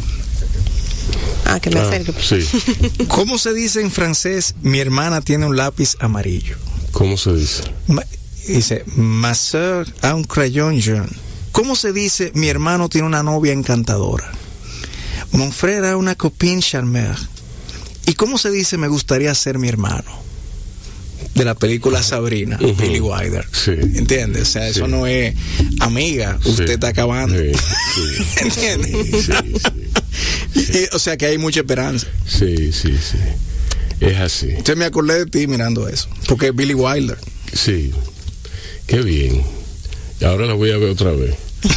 Ah, que me ah, acerque. Sí. ¿Cómo se dice en francés, mi hermana tiene un lápiz amarillo? ¿Cómo se dice? Ma, dice, ma soeur a un crayon jaune. ¿Cómo se dice, mi hermano tiene una novia encantadora? Mon frère a una copine charmeur. ¿Y cómo se dice, me gustaría ser mi hermano? De la película Sabrina, uh-huh. Billy Wilder. Sí. ¿Entiendes? O sea, sí. eso no es amiga, usted sí. está acabando. Sí. Sí. ¿Entiendes? Sí, sí. Sí. Y, o sea, que hay mucha esperanza. Sí, sí, sí. Es así. Entonces me acordé de ti mirando eso, porque es Billy Wilder. Sí. Qué bien. Y ahora la voy a ver otra vez.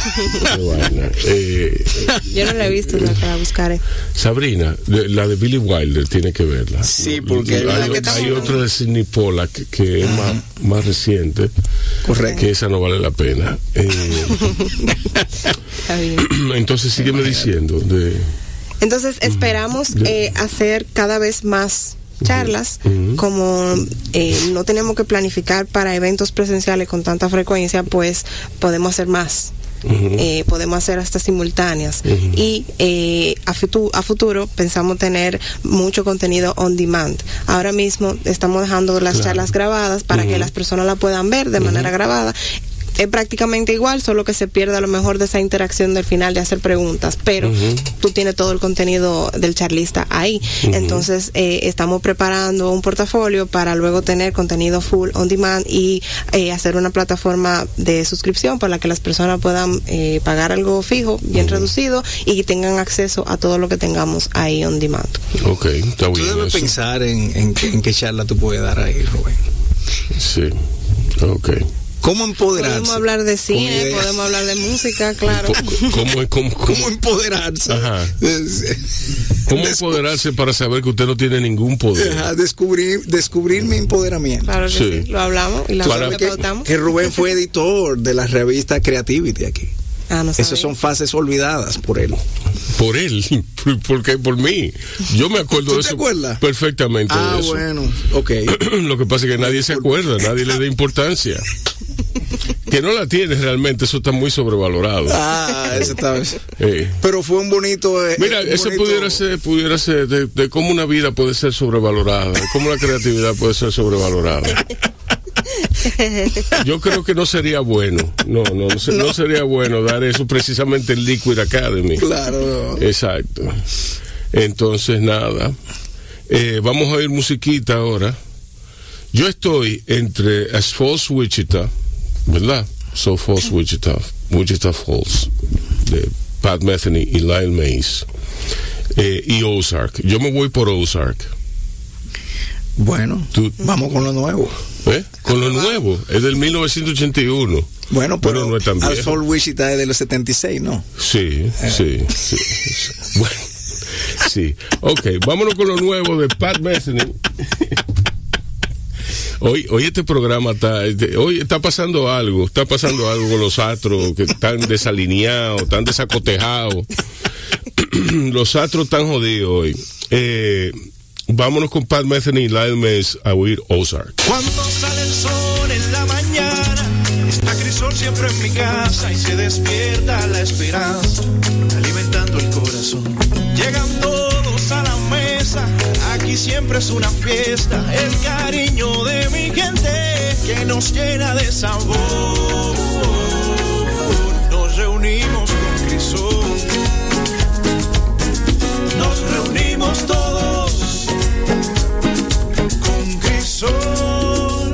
eh, Yo no la he visto, la para buscar. Eh. Sabrina, la de Billy Wilder, tiene que verla. Sí, porque hay, hay, hay otra de Sidney Pollack que, que es más, más reciente. Correcto. Que esa no vale la pena. Eh, Está bien. Entonces sígueme diciendo. De, entonces esperamos eh, hacer cada vez más charlas, uh-huh. como eh, no tenemos que planificar para eventos presenciales con tanta frecuencia, pues podemos hacer más. Uh-huh. Eh, podemos hacer hasta simultáneas uh-huh. y eh, a, futu- a futuro pensamos tener mucho contenido on demand. Ahora mismo estamos dejando las claro. charlas grabadas para uh-huh. que las personas la puedan ver de uh-huh. manera grabada. Es prácticamente igual, solo que se pierde a lo mejor de esa interacción del final de hacer preguntas, pero uh-huh. tú tienes todo el contenido del charlista ahí. Uh-huh. Entonces eh, estamos preparando un portafolio para luego tener contenido full on demand y eh, hacer una plataforma de suscripción para que las personas puedan eh, pagar algo fijo, bien uh-huh. reducido, y tengan acceso a todo lo que tengamos ahí on demand. Ok, está bien. Tú debes eso. pensar en, en, en qué charla tú puedes dar ahí, Rubén. Sí, ok. ¿Cómo empoderarse? Podemos hablar de cine, podemos hablar de música, claro. ¿Cómo, cómo, cómo, ¿Cómo empoderarse? Ajá. ¿Cómo Descu- empoderarse para saber que usted no tiene ningún poder? Ajá, descubrir, descubrir mi empoderamiento. Claro que sí, sí. Lo hablamos y la para que, que Rubén fue editor de la revista Creativity aquí. Ah, no Esas son fases olvidadas por él. ¿Por él? ¿Por qué? Por mí. Yo me acuerdo de eso. ¿Tú te acuerdas? Perfectamente ah, de eso. bueno, ok. Lo que pasa es que nadie se acuerda, nadie le da importancia. que no la tiene realmente, eso está muy sobrevalorado. Ah, ese está. Eh. Pero fue un bonito. Eh, Mira, un eso bonito... pudiera ser, pudiera ser de, de cómo una vida puede ser sobrevalorada, de cómo la creatividad puede ser sobrevalorada. Yo creo que no sería bueno, no, no, no, no. no sería bueno dar eso precisamente en Liquid Academy. Claro. Exacto. Entonces, nada. Eh, vamos a oír musiquita ahora. Yo estoy entre As Falls Wichita, ¿verdad? So Falls Wichita, Wichita Falls, de Pat Metheny y Lyle Mays, eh, y Ozark. Yo me voy por Ozark. Bueno, ¿Tú? vamos con lo nuevo. ¿Eh? Con lo nuevo, es del mil novecientos ochenta y uno. Bueno, pero bueno, no es tan As Falls Wichita es de los setenta y seis, ¿no? Sí, eh. sí, sí, sí. Bueno, sí. Ok, vámonos con lo nuevo de Pat Metheny. Hoy, hoy este programa está, hoy está pasando algo, está pasando algo con los astros que están desalineados, están desacotejados. Los astros están jodidos hoy. Eh, vámonos con Pat Metheny y Lyle Mays a oír Ozark. Cuando sale el sol en la mañana, está Crisol siempre en mi casa y se despierta la esperanza, alimentando el corazón. Llegan todos a la mesa, aquí siempre es una fiesta, el cariño de mi gente que nos llena de sabor. Nos reunimos con Crisol, nos reunimos todos con Crisol.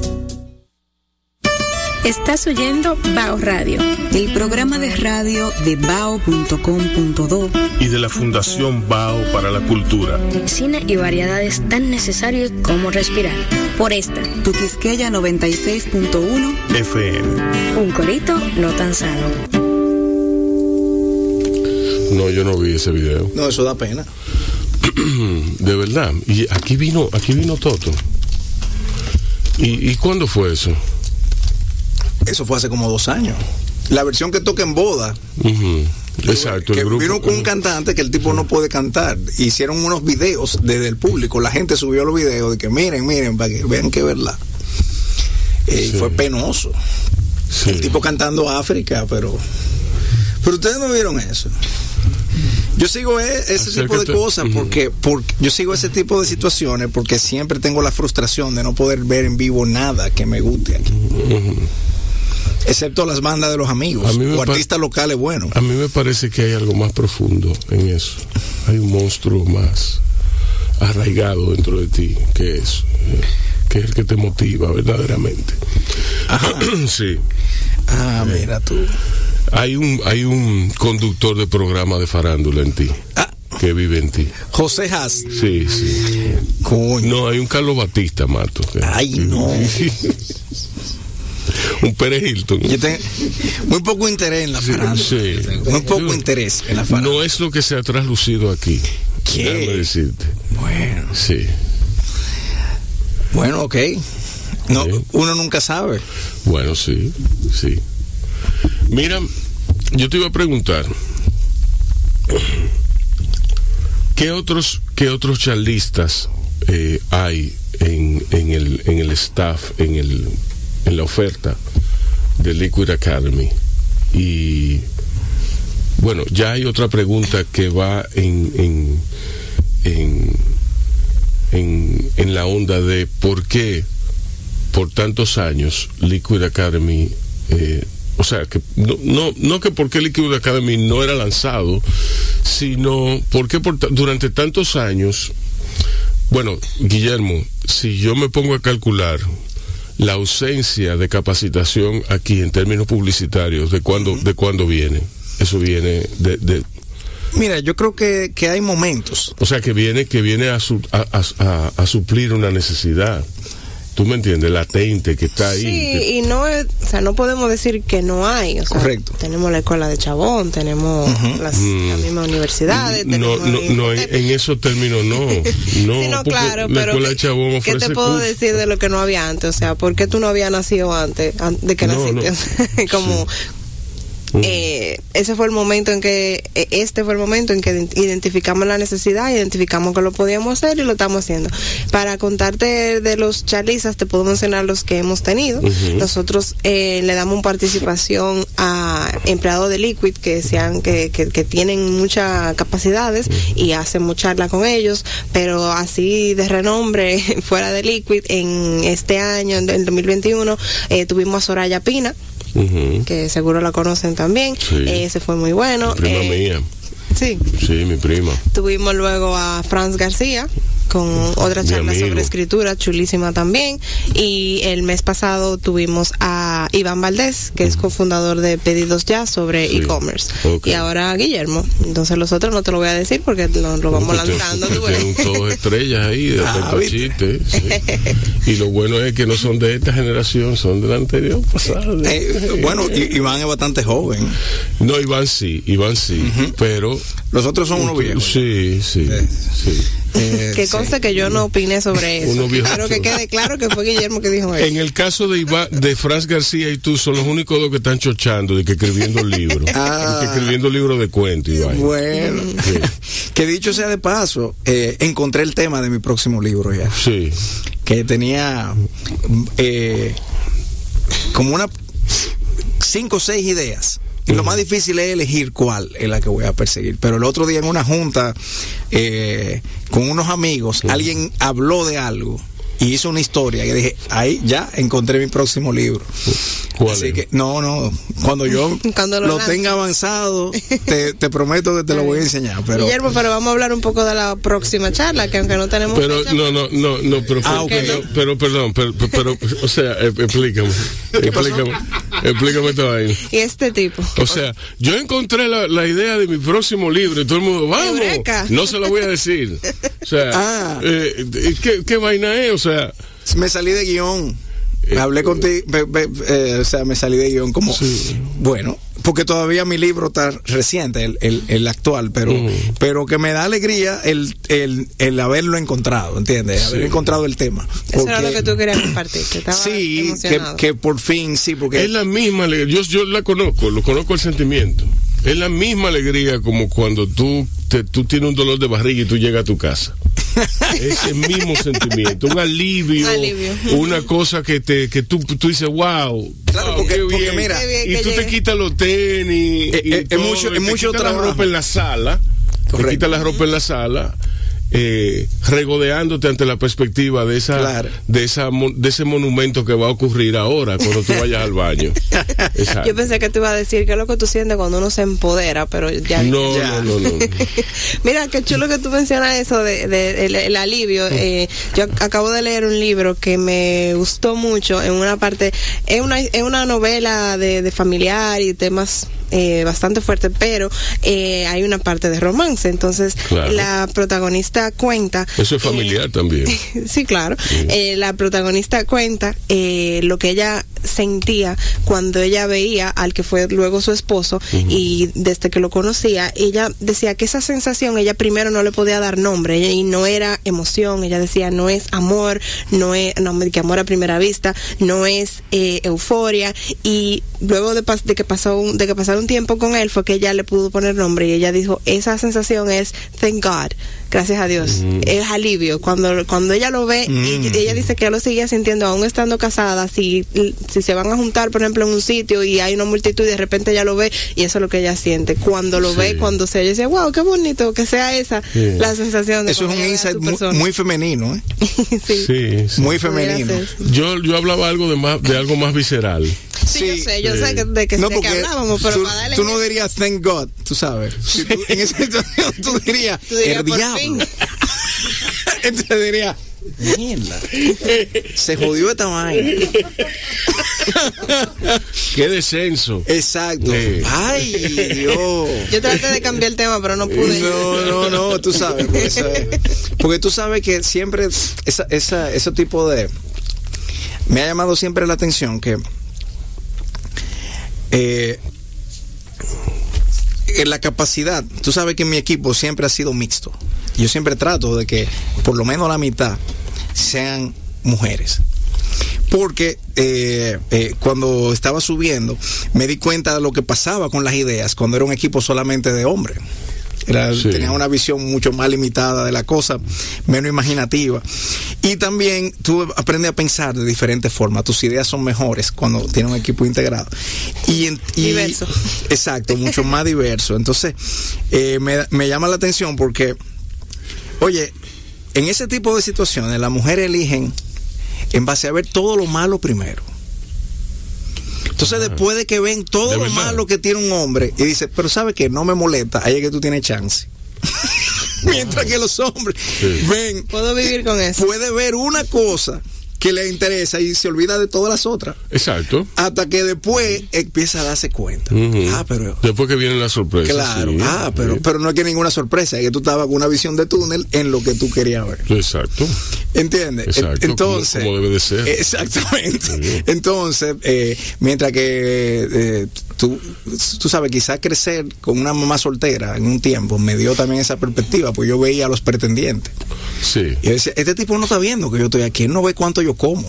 Estás oyendo Bao Radio, el programa de radio de bao punto com punto do y de la Fundación Bao para la Cultura. Cine y variedades tan necesarios como respirar. Por esta, tu Quisqueya noventa y seis punto uno F M. Un corito no tan sano. No, yo no vi ese video. No, eso da pena. De verdad. Y aquí vino, aquí vino Toto. ¿Y, y cuándo fue eso? Eso fue hace como dos años. La versión que toca en boda. Uh-huh. Exacto. Que el grupo, vino con uh-huh. un cantante que el tipo uh-huh. no puede cantar. Hicieron unos videos desde el público. La gente subió los videos de que miren, miren, para que vean que es verdad. Eh, sí. Fue penoso. Sí. El tipo cantando África, pero. Pero ustedes no vieron eso. Yo sigo ese Acércate. tipo de cosas porque, porque yo sigo ese tipo de situaciones porque siempre tengo la frustración de no poder ver en vivo nada que me guste aquí. Uh-huh. Excepto las bandas de los amigos o artistas locales buenos. A mí me parece que hay algo más profundo en eso. Hay un monstruo más arraigado dentro de ti que eso, que es el que te motiva verdaderamente. Ajá. Sí. Ah, mira tú. Hay un hay un conductor de programa de farándula en ti. Ah. Que vive en ti. José Haas. Sí, sí. Coño. No, hay un Carlos Batista, Mato. Que... Ay, no. Un Pérez Hilton. Yo tengo muy poco interés en la farándula. Sí. Muy poco Yo, interés en la farándula. No es lo que se ha traslucido aquí. ¿Qué? Déjame decirte. Bueno. Sí. Bueno, ok. No, sí. Uno nunca sabe. Bueno, sí, sí. Mira, yo te iba a preguntar, ¿qué otros, qué otros charlistas eh, hay en, en el, en el staff, en el, en la oferta de Liquid Academy? Y bueno, ya hay otra pregunta que va en, en, en, en, en la onda de por qué por tantos años Liquid Academy eh, o sea, que no, no, no que por qué Liquid Academy no era lanzado, sino porque por, durante tantos años, bueno, Guillermo, si yo me pongo a calcular la ausencia de capacitación aquí en términos publicitarios, ¿de cuándo, uh-huh. de cuándo viene? Eso viene de... de Mira, yo creo que, que hay momentos. O sea, que viene, que viene a, su, a, a, a suplir una necesidad. ¿Tú me entiendes? Latente que está ahí. Sí, que... y no es, o sea, no podemos decir que no hay. O sea, correcto. Tenemos la escuela de Chabón, tenemos uh-huh. las, mm. las mismas universidades. No, no, no en, en esos términos no. No, sí, no claro, la pero escuela de Chabón ofrece ¿qué te puedo curso? decir de lo que no había antes? O sea, ¿por qué tú no habías nacido antes de que no, naciste? No. Como... Sí. Uh-huh. Eh, ese fue el momento en que, este fue el momento en que identificamos la necesidad, identificamos que lo podíamos hacer y lo estamos haciendo. Para contarte de los charlistas, te puedo mencionar los que hemos tenido. Uh-huh. Nosotros eh, le damos participación a empleados de Liquid que sean que, que, que tienen muchas capacidades uh-huh. y hacemos charla con ellos, pero así de renombre fuera de Liquid, en este año, en el dos mil veintiuno, eh, tuvimos a Soraya Pina, uh-huh. que seguro la conocen también. Sí. Eh, ese fue muy bueno. Mi prima eh, mía. Sí. Sí, mi prima. Tuvimos luego a Franz García con otra charla sobre escritura chulísima también, y el mes pasado tuvimos a Iván Valdés, que es cofundador de Pedidos Ya sobre sí. e-commerce, okay. y ahora a Guillermo. Entonces los otros no te lo voy a decir porque lo, lo vamos no, lanzando. Tienen todas estrellas ahí de ah, chiste, sí. Y lo bueno es que no son de esta generación, son de la anterior pasada. Eh, bueno, Iván es bastante joven. No, Iván sí, Iván sí, uh-huh. pero los otros son unos viejos. Sí, sí, eh. sí. Eh, que conste sí. que yo no opiné sobre eso. Quiero que quede claro que fue Guillermo que dijo eso. En el caso de Iván, de Franz García y tú son los únicos dos que están chochando de que escribiendo libros. Ah, de que escribiendo libros de cuentos, Iván. Bueno, sí. Que dicho sea de paso, eh, encontré el tema de mi próximo libro ya. Sí. Que tenía eh, como una cinco o seis ideas. Y lo más difícil es elegir cuál es la que voy a perseguir. Pero el otro día en una junta eh, con unos amigos, sí. alguien habló de algo y hizo una historia. Y dije, ahí ya encontré mi próximo libro. ¿Cuál Así es? que, no, no. Cuando yo cuando lo, lo tenga avanzado, te, te prometo que te lo voy a enseñar. Pero Guillermo, pero vamos a hablar un poco de la próxima charla, que aunque no tenemos. Pero fecha, no, no, no, no, pero, ah, okay. pero, pero perdón, pero, pero, o sea, explícame. Explícame. Explícame esta vaina. Y este tipo. O sea, yo encontré la, la idea de mi próximo libro y todo el mundo, vamos, Eureka. No se la voy a decir. O sea, ah. eh, ¿qué, ¿qué vaina es? O sea, me salí de guión. Me hablé contigo, eh, o sea, me salí de guión como, sí. bueno, porque todavía mi libro está reciente, el, el, el actual, pero mm. pero que me da alegría el, el, el haberlo encontrado, ¿entiendes? Sí. Haber encontrado el tema. Porque, eso era lo que tú querías compartir, que estaba sí, que, que por fin, sí, porque... Es la misma alegría, yo, yo la conozco, lo conozco el sentimiento. Es la misma alegría como cuando tú, te, tú tienes un dolor de barriga y tú llegas a tu casa. Ese mismo sentimiento, un alivio, alivio, una cosa que te que tú, tú dices, wow, claro, porque, wow, porque mira, y tú te quitas los tenis, eh, y eh, todo, mucho, te mucho quitas trabajo. la ropa en la sala, correcto. Te quitas la ropa en la sala. Eh, regodeándote ante la perspectiva de esa, claro. de esa de ese monumento que va a ocurrir ahora cuando tú vayas al baño. Exacto. Yo pensé que te iba a decir que es lo que tú sientes cuando uno se empodera, pero ya no, ya. no, no, no. Mira, qué chulo que tú mencionas eso de, de, de el, el alivio. Eh, yo acabo de leer un libro que me gustó mucho. En una parte es una es una novela de, de familiar y temas eh, bastante fuertes, pero eh, hay una parte de romance. Entonces claro. la protagonista cuenta. Eso es familiar eh, también. Sí, claro. Sí. Eh, la protagonista cuenta eh, lo que ella sentía cuando ella veía al que fue luego su esposo, uh-huh. y desde que lo conocía, ella decía que esa sensación ella primero no le podía dar nombre, ella, y no era emoción, ella decía no es amor, no es no, que amor a primera vista, no es eh, euforia, y luego de, pas, de que pasó un, de que pasaron un tiempo con él fue que ella le pudo poner nombre, y ella dijo esa sensación es thank God, gracias a Dios, mm. es alivio cuando cuando ella lo ve, mm. y ella dice que ella lo seguía sintiendo aún estando casada, si si se van a juntar por ejemplo en un sitio y hay una multitud y de repente ella lo ve, y eso es lo que ella siente cuando lo sí. ve, cuando se ella dice wow, qué bonito que sea esa sí. la sensación de eso es un insight muy, muy femenino, ¿eh? sí. Sí, sí. Muy femenino. Yo yo hablaba algo de más de algo más visceral. Sí, sí, yo sé, yo sí. sé que, de, que, no, de que hablábamos, pero tú, para darle tú no dirías thank God, tú sabes. Si tú, en esa situación tú dirías, tú dirías el diablo. Entonces diría, mierda, se jodió esta vaina. Qué descenso. Exacto. Sí. Ay, Dios. Yo traté de cambiar el tema, pero no pude. No, no, no, tú sabes. Porque, sabes, porque tú sabes que siempre esa, esa, ese tipo de... Me ha llamado siempre la atención que eh, en la capacidad, tú sabes que mi equipo siempre ha sido mixto. Yo siempre trato de que por lo menos la mitad sean mujeres. porque eh, eh, cuando estaba subiendo me di cuenta de lo que pasaba con las ideas cuando era un equipo solamente de hombres. Era, sí. Tenía una visión mucho más limitada de la cosa, menos imaginativa. Y también tú aprendes a pensar de diferentes formas. Tus ideas son mejores cuando tienes un equipo integrado. Y, en, y diverso. Exacto, mucho más diverso. Entonces, eh, me, me llama la atención porque, oye, en ese tipo de situaciones, las mujeres eligen en base a ver todo lo malo primero. Entonces, ah, después de que ven todo lo malo que tiene un hombre, y dice, pero ¿sabe qué? No me molesta, ahí es que tú tienes chance. Mientras que los hombres sí. ven, puedo vivir con eso. Puede ver una cosa que le interesa y se olvida de todas las otras. Exacto. Hasta que después empieza a darse cuenta. Uh-huh. Ah, pero después que viene la sorpresa. Claro. Sí, ah, pero, sí. pero no es que ninguna sorpresa, es que tú estabas con una visión de túnel en lo que tú querías ver. Exacto. ¿Entiendes? Exacto. Entonces, como, como debe de ser. Exactamente. Sí. Entonces, eh, mientras que eh, tú, tú sabes, quizás crecer con una mamá soltera en un tiempo me dio también esa perspectiva, pues yo veía a los pretendientes. Sí. Y yo decía, este tipo no está viendo que yo estoy aquí, él no ve cuánto yo como.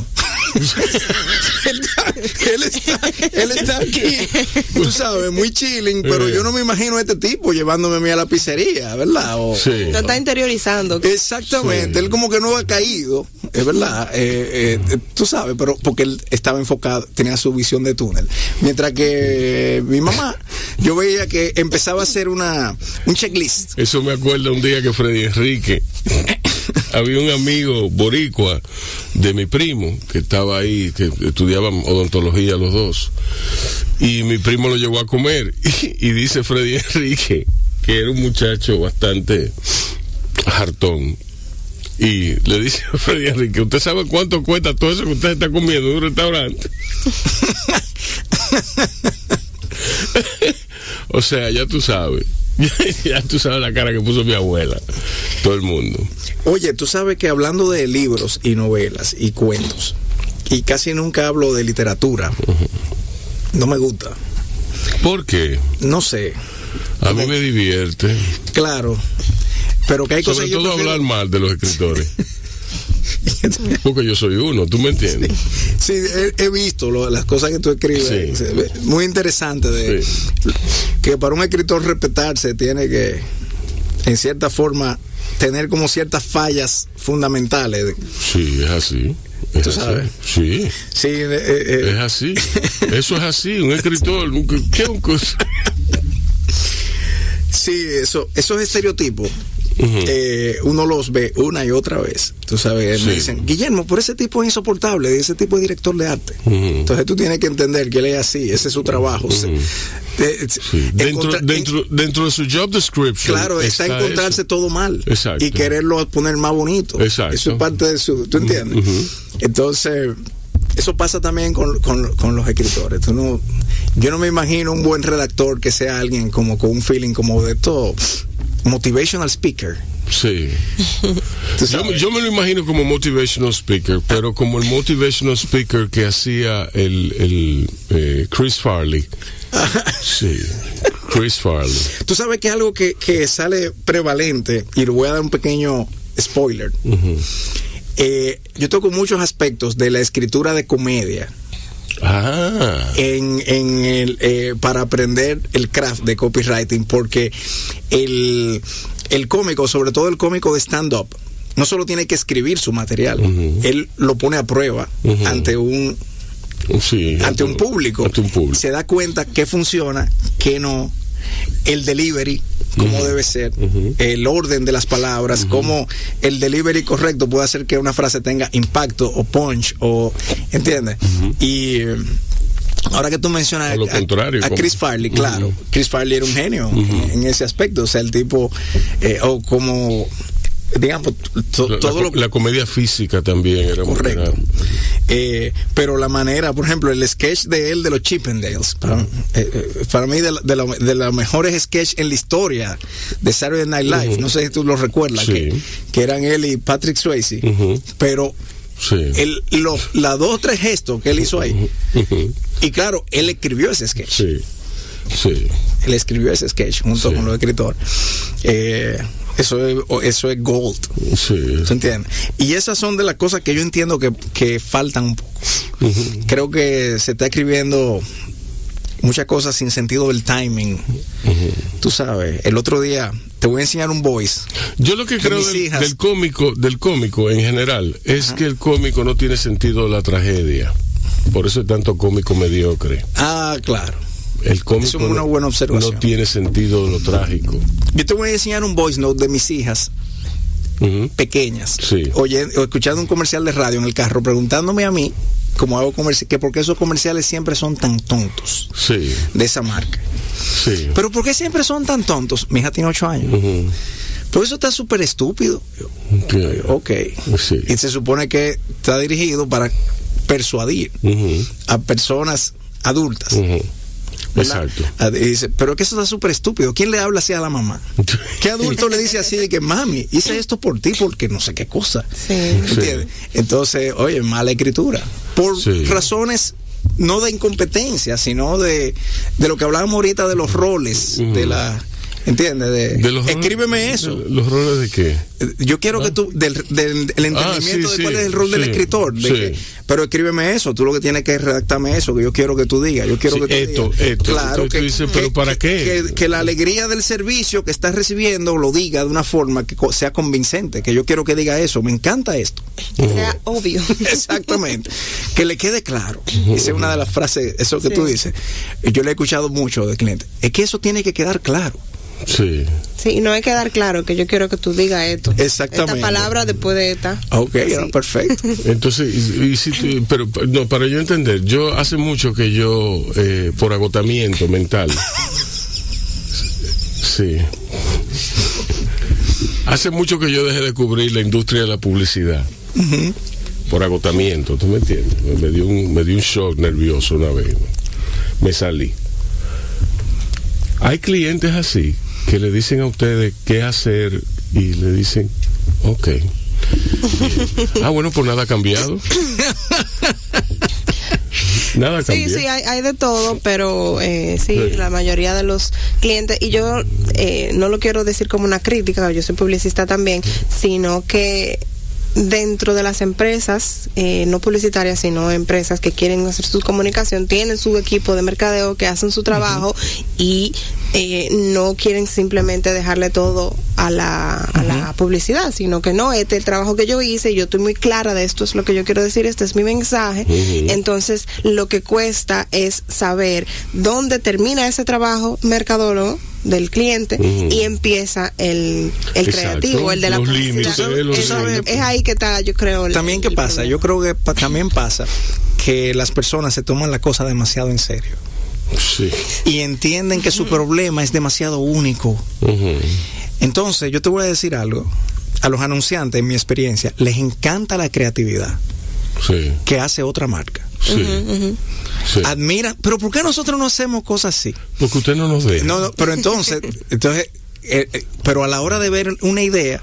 él, está, él, está, él está aquí, tú sabes, muy chilling, pero yo no me imagino a este tipo llevándome a mí a la pizzería, ¿verdad? O, sí. Lo está interiorizando. Exactamente, sí. Él como que no ha caído, es verdad, eh, eh, tú sabes, pero porque él estaba enfocado, tenía su visión de túnel. Mientras que mi mamá, yo veía que empezaba a hacer una un checklist. Eso me acuerda un día que Freddy Enrique había un amigo boricua de mi primo que estaba ahí, que estudiaban odontología los dos, y mi primo lo llevó a comer y, y dice Freddy Enrique que era un muchacho bastante hartón y le dice a Freddy Enrique, ¿usted sabe cuánto cuesta todo eso que usted está comiendo en un restaurante? O sea, ya tú sabes ya tú sabes la cara que puso mi abuela, todo el mundo. Oye, tú sabes que hablando de libros y novelas y cuentos, y casi nunca hablo de literatura, uh-huh. No me gusta. ¿Por qué? No sé. A mí me divierte. Claro, pero que hay sobre cosas todo yo prefiero... hablar mal de los escritores. Porque yo soy uno, ¿tú me entiendes? Sí, sí he, he visto lo, las cosas que tú escribes. Sí. Muy interesante de sí. Que para un escritor respetarse tiene que, en cierta forma, tener como ciertas fallas fundamentales. Sí, es así. Es ¿Tú así. sabes? Sí. Sí, eh, eh. Es así. Eso es así. Un escritor, ¿qué un cosa? Sí, eso, esos estereotipos. Uh-huh. Eh, uno los ve una y otra vez, tú sabes, sí. Me dicen, Guillermo, por ese tipo es insoportable, ese tipo es director de arte. Uh-huh. Entonces tú tienes que entender que él es así, ese es su trabajo. Uh-huh. eh, sí. dentro, dentro, en, dentro de su job description, claro, está, está encontrarse eso. Todo mal. Exacto. Y quererlo poner más bonito. Exacto. Eso es parte de su, ¿tú entiendes? Uh-huh. Entonces eso pasa también con, con, con los escritores. Tú no, yo no me imagino un buen redactor que sea alguien como con un feeling como de todo motivational speaker. Sí. yo, yo me lo imagino como motivational speaker, pero como el motivational speaker que hacía el, el eh, Chris Farley. Sí, Chris Farley. Tú sabes que algo que, que sale prevalente, y le voy a dar un pequeño spoiler. Uh-huh. eh, yo toco muchos aspectos de la escritura de comedia. Ah. En, en el, eh, para aprender el craft de copywriting, porque el, el cómico, sobre todo el cómico de stand-up, no solo tiene que escribir su material, uh-huh. Él lo pone a prueba uh-huh. ante un sí, ante un público. Ante un público. Se da cuenta qué funciona, qué no, el delivery, cómo uh-huh. debe ser, uh-huh. el orden de las palabras, uh-huh. cómo el delivery correcto puede hacer que una frase tenga impacto o punch, o ¿entiendes? Uh-huh. Y ahora que tú mencionas lo contrario, a, a Chris Farley, uh-huh. claro, Chris Farley era un genio uh-huh. en, en ese aspecto, o sea, el tipo, eh, o como digamos, to, la, todo la, lo la comedia física también era correcto. Muy eh, pero la manera, por ejemplo, el sketch de él de los Chippendales, para, eh, para mí de, de, lo, de los mejores sketches en la historia de Saturday Night Live, uh-huh. no sé si tú lo recuerdas, sí. que, que eran él y Patrick Swayze, uh-huh. pero sí. el, los, la dos o tres gestos que él hizo ahí, uh-huh. y claro, él escribió ese sketch. Sí. Sí. Él escribió ese sketch junto sí. con los escritores. Eh, Eso es, eso es gold. Sí. ¿Tú entiendes? Y esas son de las cosas que yo entiendo que, que faltan un poco. Uh-huh. Creo que se está escribiendo muchas cosas sin sentido del timing. Uh-huh. Tú sabes, el otro día te voy a enseñar un voice. Yo lo que creo del, del cómico, del cómico en general, es uh-huh. que el cómico no tiene sentido la tragedia. Por eso es tanto cómico mediocre. Ah, claro. El cómico es una buena observación. No tiene sentido lo trágico. Yo te voy a enseñar un voice note de mis hijas uh-huh. pequeñas, sí. oye, escuchando un comercial de radio en el carro, preguntándome a mí, como hago comercial, que por qué esos comerciales siempre son tan tontos, sí. de esa marca. Sí. Pero ¿por qué siempre son tan tontos? Mi hija tiene ocho años. Uh-huh. Pero eso está súper estúpido. Okay. Ok. Sí. Y se supone que está dirigido para persuadir uh-huh. a personas adultas. Uh-huh. Exacto. Y dice, pero es que eso está súper estúpido. ¿Quién le habla así a la mamá? ¿Qué adulto le dice así de que mami, hice esto por ti porque no sé qué cosa? Sí. ¿Entiendes? Entonces, oye, mala escritura. Por sí. razones no de incompetencia, sino de, de lo que hablábamos ahorita de los roles, uh-huh. de la... ¿Entiendes? De, de los escríbeme roles, eso. De, ¿Los roles de qué? Yo quiero ¿Ah? que tú, del, del, del entendimiento ah, sí, de sí, cuál es el rol sí, del escritor. De sí. que, pero escríbeme eso, tú lo que tienes que redactarme eso, que yo quiero que tú digas. Yo quiero sí, que tú esto, digas. Esto, claro, esto, que, dices, que, ¿pero para que, qué? Que, que la alegría del servicio que estás recibiendo lo diga de una forma que sea convincente, que yo quiero que diga eso, me encanta esto. Que uh-huh. sea obvio. Exactamente. Que le quede claro. Uh-huh. Esa es una de las frases, eso que sí. tú dices. Yo le he escuchado mucho de clientes. Es que eso tiene que quedar claro. Sí. Sí, no hay que dar claro que yo quiero que tú digas esto. Exactamente. Esta palabra después de esta. Ok, sí. no, perfecto. Entonces, y, y si tú, pero no, para yo entender, yo hace mucho que yo, eh, por agotamiento mental, sí, hace mucho que yo dejé de cubrir la industria de la publicidad. Uh-huh. Por agotamiento, ¿tú me entiendes? Me dio un, me dio un shock nervioso una vez. Me salí. Hay clientes así que le dicen a ustedes qué hacer y le dicen, ok. Bien. Ah, bueno, pues nada ha cambiado. Nada cambió. Sí, sí, hay, hay de todo, pero eh, sí, sí, la mayoría de los clientes, y yo eh, no lo quiero decir como una crítica, yo soy publicista también, sino que dentro de las empresas, eh, no publicitarias, sino empresas que quieren hacer su comunicación, tienen su equipo de mercadeo que hacen su trabajo uh-huh. y eh, no quieren simplemente dejarle todo a la, a uh-huh. la publicidad, sino que no, este es el trabajo que yo hice, yo estoy muy clara de esto es lo que yo quiero decir, este es mi mensaje. Uh-huh. Entonces, lo que cuesta es saber dónde termina ese trabajo mercadólogo del cliente uh-huh. y empieza el, el creativo, el de la los publicidad. Límites, los es, límites. es ahí que está, yo creo. También, ¿qué pasa? Problema. Yo creo que pa- también pasa que las personas se toman la cosa demasiado en serio. Sí. Y entienden que su problema es demasiado único. Uh-huh. Entonces, yo te voy a decir algo. A los anunciantes, en mi experiencia, les encanta la creatividad sí. que hace otra marca. Sí. Uh-huh, uh-huh. Sí. Admira, pero ¿por qué nosotros no hacemos cosas así? Porque usted no nos ve. No, no, pero entonces, entonces eh, eh, pero a la hora de ver una idea,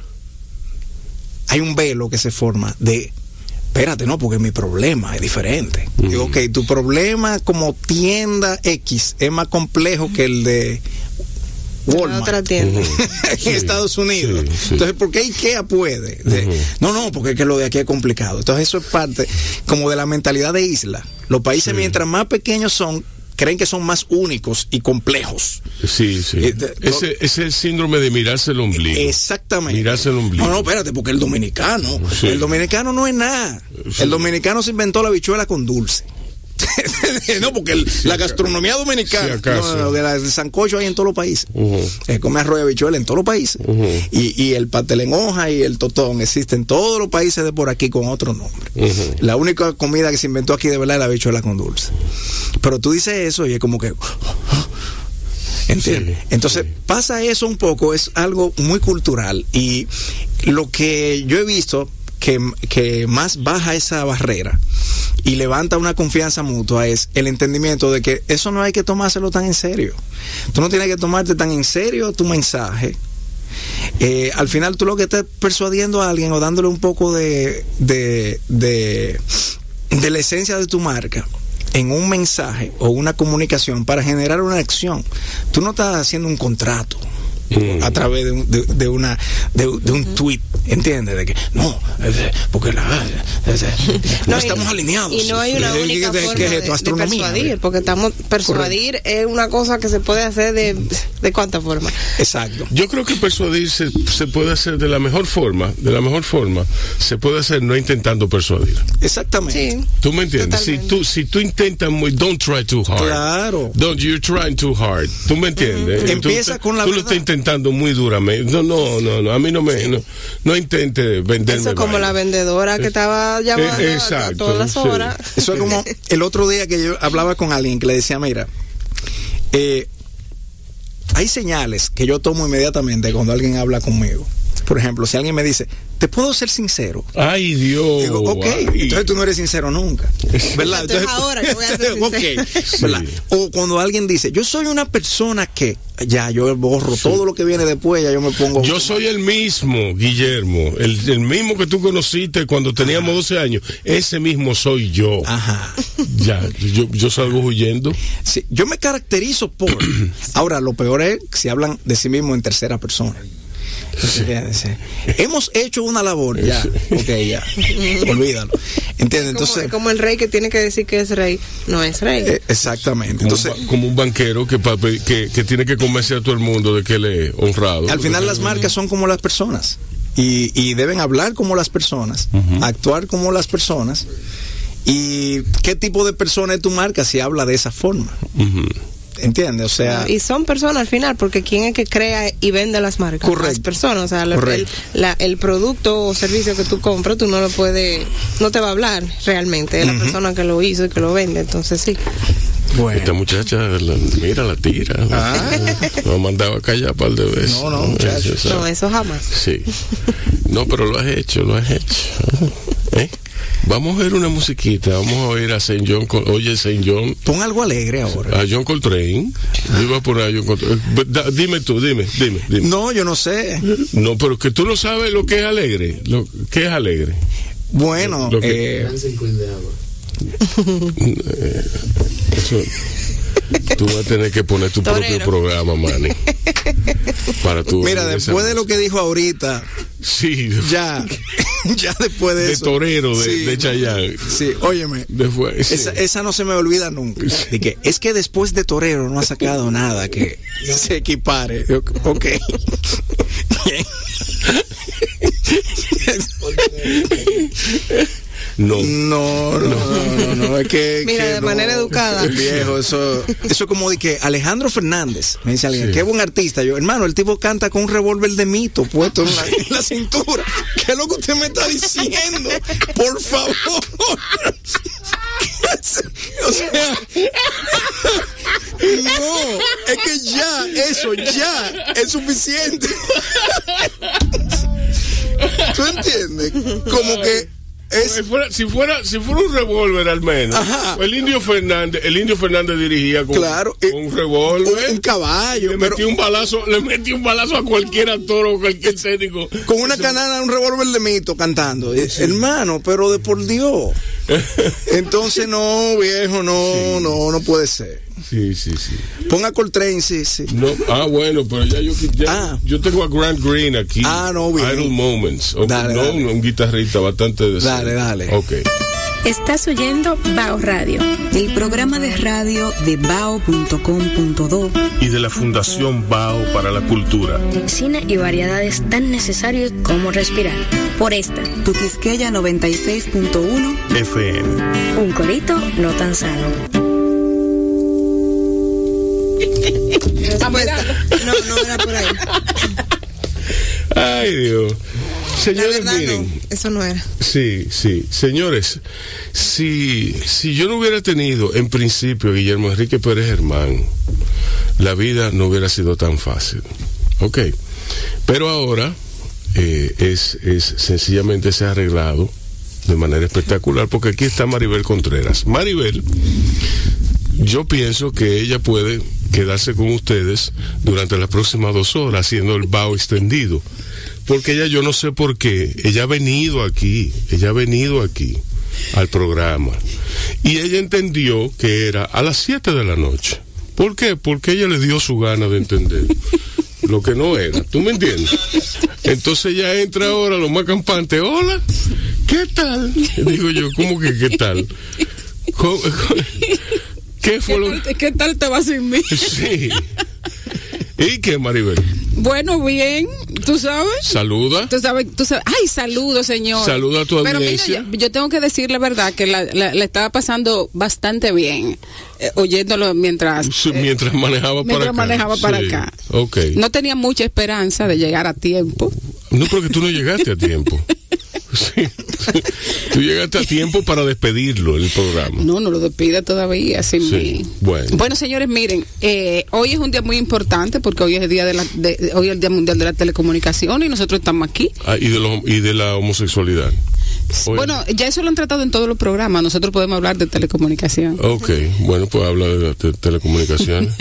hay un velo que se forma de, espérate, no, porque mi problema es diferente. Uh-huh. Digo, ok, tu problema como tienda X es más complejo que el de Walmart otra tienda uh-huh. en sí, Estados Unidos. Sí, sí. Entonces, ¿por qué IKEA puede? De, uh-huh. No, no, porque es que lo de aquí es complicado. Entonces, eso es parte como de la mentalidad de isla. Los países, sí. mientras más pequeños son, creen que son más únicos y complejos. Sí, sí. Eh, de, ese, ese es el síndrome de mirarse el ombligo. Exactamente. Mirarse el ombligo. No, no, espérate, porque el dominicano, sí. el dominicano no es nada. Sí. El dominicano se inventó la habichuela con dulce. No, porque el, la gastronomía dominicana, si no, no, de la, el sancocho hay en todos los países. Uh-huh. Se come arroz y habichuela en todos los países. Uh-huh. Y, y el pastel en hoja y el totón existen en todos los países de por aquí con otro nombre. Uh-huh. La única comida que se inventó aquí de verdad es la habichuela con dulce. Pero tú dices eso y es como que... ¿Entiendes? Sí, Entonces sí. pasa eso un poco, es algo muy cultural. Y lo que yo he visto que, que más baja esa barrera y levanta una confianza mutua es el entendimiento de que eso no hay que tomárselo tan en serio. Tú no tienes que tomarte tan en serio tu mensaje. Eh, al final tú lo que estás persuadiendo a alguien o dándole un poco de, de, de, de la esencia de tu marca en un mensaje o una comunicación para generar una acción. Tú no estás haciendo un contrato. mm. a través de, de, de una de, de un tweet, ¿entiendes? De que no, porque la, no, no estamos y, alineados. Y no hay una de, única de, forma de, de, de persuadir, porque estamos persuadir Correcto. Es una cosa que se puede hacer de de cuánta forma. Exacto. Yo creo que persuadir se, se puede hacer de la mejor forma, de la mejor forma se puede hacer no intentando persuadir. Exactamente. Sí, ¿Tú me entiendes? Si tú si tú intentas muy, don't try too hard. Claro. Don't you're trying too hard. ¿Tú me entiendes? Mm-hmm. Empieza tú, con la Tú verdad. lo estás intentando muy duramente. No, no, no, no. A mí no me, no, no intente venderme. Eso es como vaina. La vendedora que estaba llamando eh, exacto, a todas las horas. Sí. Eso es como el otro día que yo hablaba con alguien que le decía, mira, eh, hay señales que yo tomo inmediatamente cuando alguien habla conmigo. Por ejemplo, si alguien me dice, ¿te puedo ser sincero? Ay, Dios. Digo, ok, ay. entonces tú no eres sincero nunca. ¿Verdad? Entonces, ahora que voy a ser sincero. Okay, ¿verdad? Sí. O cuando alguien dice, yo soy una persona que, ya, yo borro sí. todo lo que viene después, ya yo me pongo... Yo soy el mismo, Guillermo, el, el mismo que tú conociste cuando teníamos Ajá. doce años, ese mismo soy yo. Ajá. Ya, yo, yo salgo huyendo. Sí, yo me caracterizo por... Ahora, lo peor es si hablan de sí mismo en tercera persona. Sí. Hemos hecho una labor ya, ok, ya, olvídalo, ¿entiendes? Entonces, como, como el rey que tiene que decir que es rey, no es rey. Eh, exactamente. Como, Entonces, un, como un banquero que, que, que tiene que convencer a todo el mundo de que él es honrado. Al final las marcas son como las personas y, y deben hablar como las personas, uh-huh. actuar como las personas. ¿Y qué tipo de persona es tu marca si habla de esa forma? Uh-huh. ¿Entiendes? O sea, y son personas al final, porque ¿quién es que crea y vende las marcas? Correcto. Las personas, o sea, el, el, la, el producto o servicio que tú compras, tú no lo puedes, no te va a hablar realmente, es uh-huh. la persona que lo hizo y que lo vende, entonces sí. Bueno. Esta muchacha, la, mira, la tira. Ah. Nos mandaba a callar un par de veces. No, no, muchacho. No, eso jamás. Sí. No, pero lo has hecho, lo has hecho. ¿Eh? Vamos a ver una musiquita, vamos a oír a Saint John, oye Saint John. Pon algo alegre ahora. A John Coltrane. Yo iba a poner a John Coltrane. Dime tú, dime, dime, dime. No, yo no sé. No, pero que tú no sabes lo que es alegre. Lo que es alegre. Bueno, lo que, eh... eso, tú vas a tener que poner tu Torero. propio programa, Manny. Para tu Mira, después de lo que dijo ahorita, sí, ya, ya después de, de eso. torero de, sí, de Chayanne. Sí, óyeme, después, sí. esa, esa no se me olvida nunca. De que es que después de torero no ha sacado nada que se equipare. Ok. No. No, no, no, no, no, es que... Mira, que de no, manera educada. Viejo, eso eso como de que Alejandro Fernández, me dice alguien, sí. qué buen artista. Yo, hermano, el tipo canta con un revólver de mito puesto en la, en la cintura. ¿Qué es lo que usted me está diciendo? Por favor. O sea... No, es que ya, eso, ya, es suficiente. ¿Tú entiendes? Como que... Es... Si, fuera, si fuera si fuera un revólver al menos, Ajá. el Indio Fernández, el Indio Fernández dirigía con, claro, con un revólver, un, un caballo, le pero... metí un balazo, le metí un balazo a cualquier actor o cualquier técnico. Con una canana, un revólver de mito cantando, sí. hermano, pero de por Dios. Entonces no, viejo, no, sí. no, no puede ser. Sí, sí, sí. Ponga Coltrane, sí, sí. No, ah, bueno, pero ya yo ya, ah. yo tengo a Grant Green aquí. Ah, no, bien. Idle Moments. O, dale, no, dale. un guitarrista bastante decente. Dale, dale. Ok. Estás oyendo Bao Radio, el programa de radio de bao punto com punto do y de la Fundación Bao para la Cultura. Cine y variedades tan necesarios como respirar. Por esta, tu Quisqueya noventa y seis punto uno F M. Un corito no tan sano. No, no era por ahí. Ay, Dios. Señores, verdad, miren. No, eso no era. Sí, sí. Señores, si, si yo no hubiera tenido en principio Guillermo Enrique Pérez Germán, la vida no hubiera sido tan fácil. Ok. Pero ahora eh, es, es sencillamente se ha arreglado de manera espectacular, porque aquí está Maribel Contreras. Maribel, yo pienso que ella puede quedarse con ustedes durante las próximas dos horas haciendo el Bao extendido, porque ella, yo no sé por qué, ella ha venido aquí, ella ha venido aquí al programa y ella entendió que era a las siete de la noche. ¿Por qué? Porque ella le dio su gana de entender. lo que no era, ¿tú me entiendes? Entonces ya entra ahora lo más campante, hola, ¿qué tal? Digo yo, ¿cómo que qué tal? ¿Cómo, cómo, ¿Qué fue ¿Qué lo tal, ¿Qué tal te va sin mí? Sí. ¿Y qué, Maribel? Bueno, bien, tú sabes. Saluda. Tú sabes, tú sabes. Ay, saludo, señor. Saluda a tu Pero audiencia. mira, yo, yo tengo que decir la verdad que la, la, la estaba pasando bastante bien, eh, oyéndolo mientras Sí, mientras manejaba mientras para acá. manejaba para Sí. acá. Okay. No tenía mucha esperanza de llegar a tiempo. No, porque tú no llegaste a tiempo. Sí. Tú llegaste a tiempo para despedirlo, el programa. No, no lo despida todavía sin Sí, mí. bueno. Bueno, señores, miren, eh, hoy es un día muy importante porque hoy es el día de la, de, hoy es el día mundial de la telecomunicación y nosotros estamos aquí. Ah, y, de lo, y de la homosexualidad. Oye. Bueno, ya eso lo han tratado en todos los programas. Nosotros podemos hablar de telecomunicación. Ok, bueno, pues habla de, de telecomunicaciones.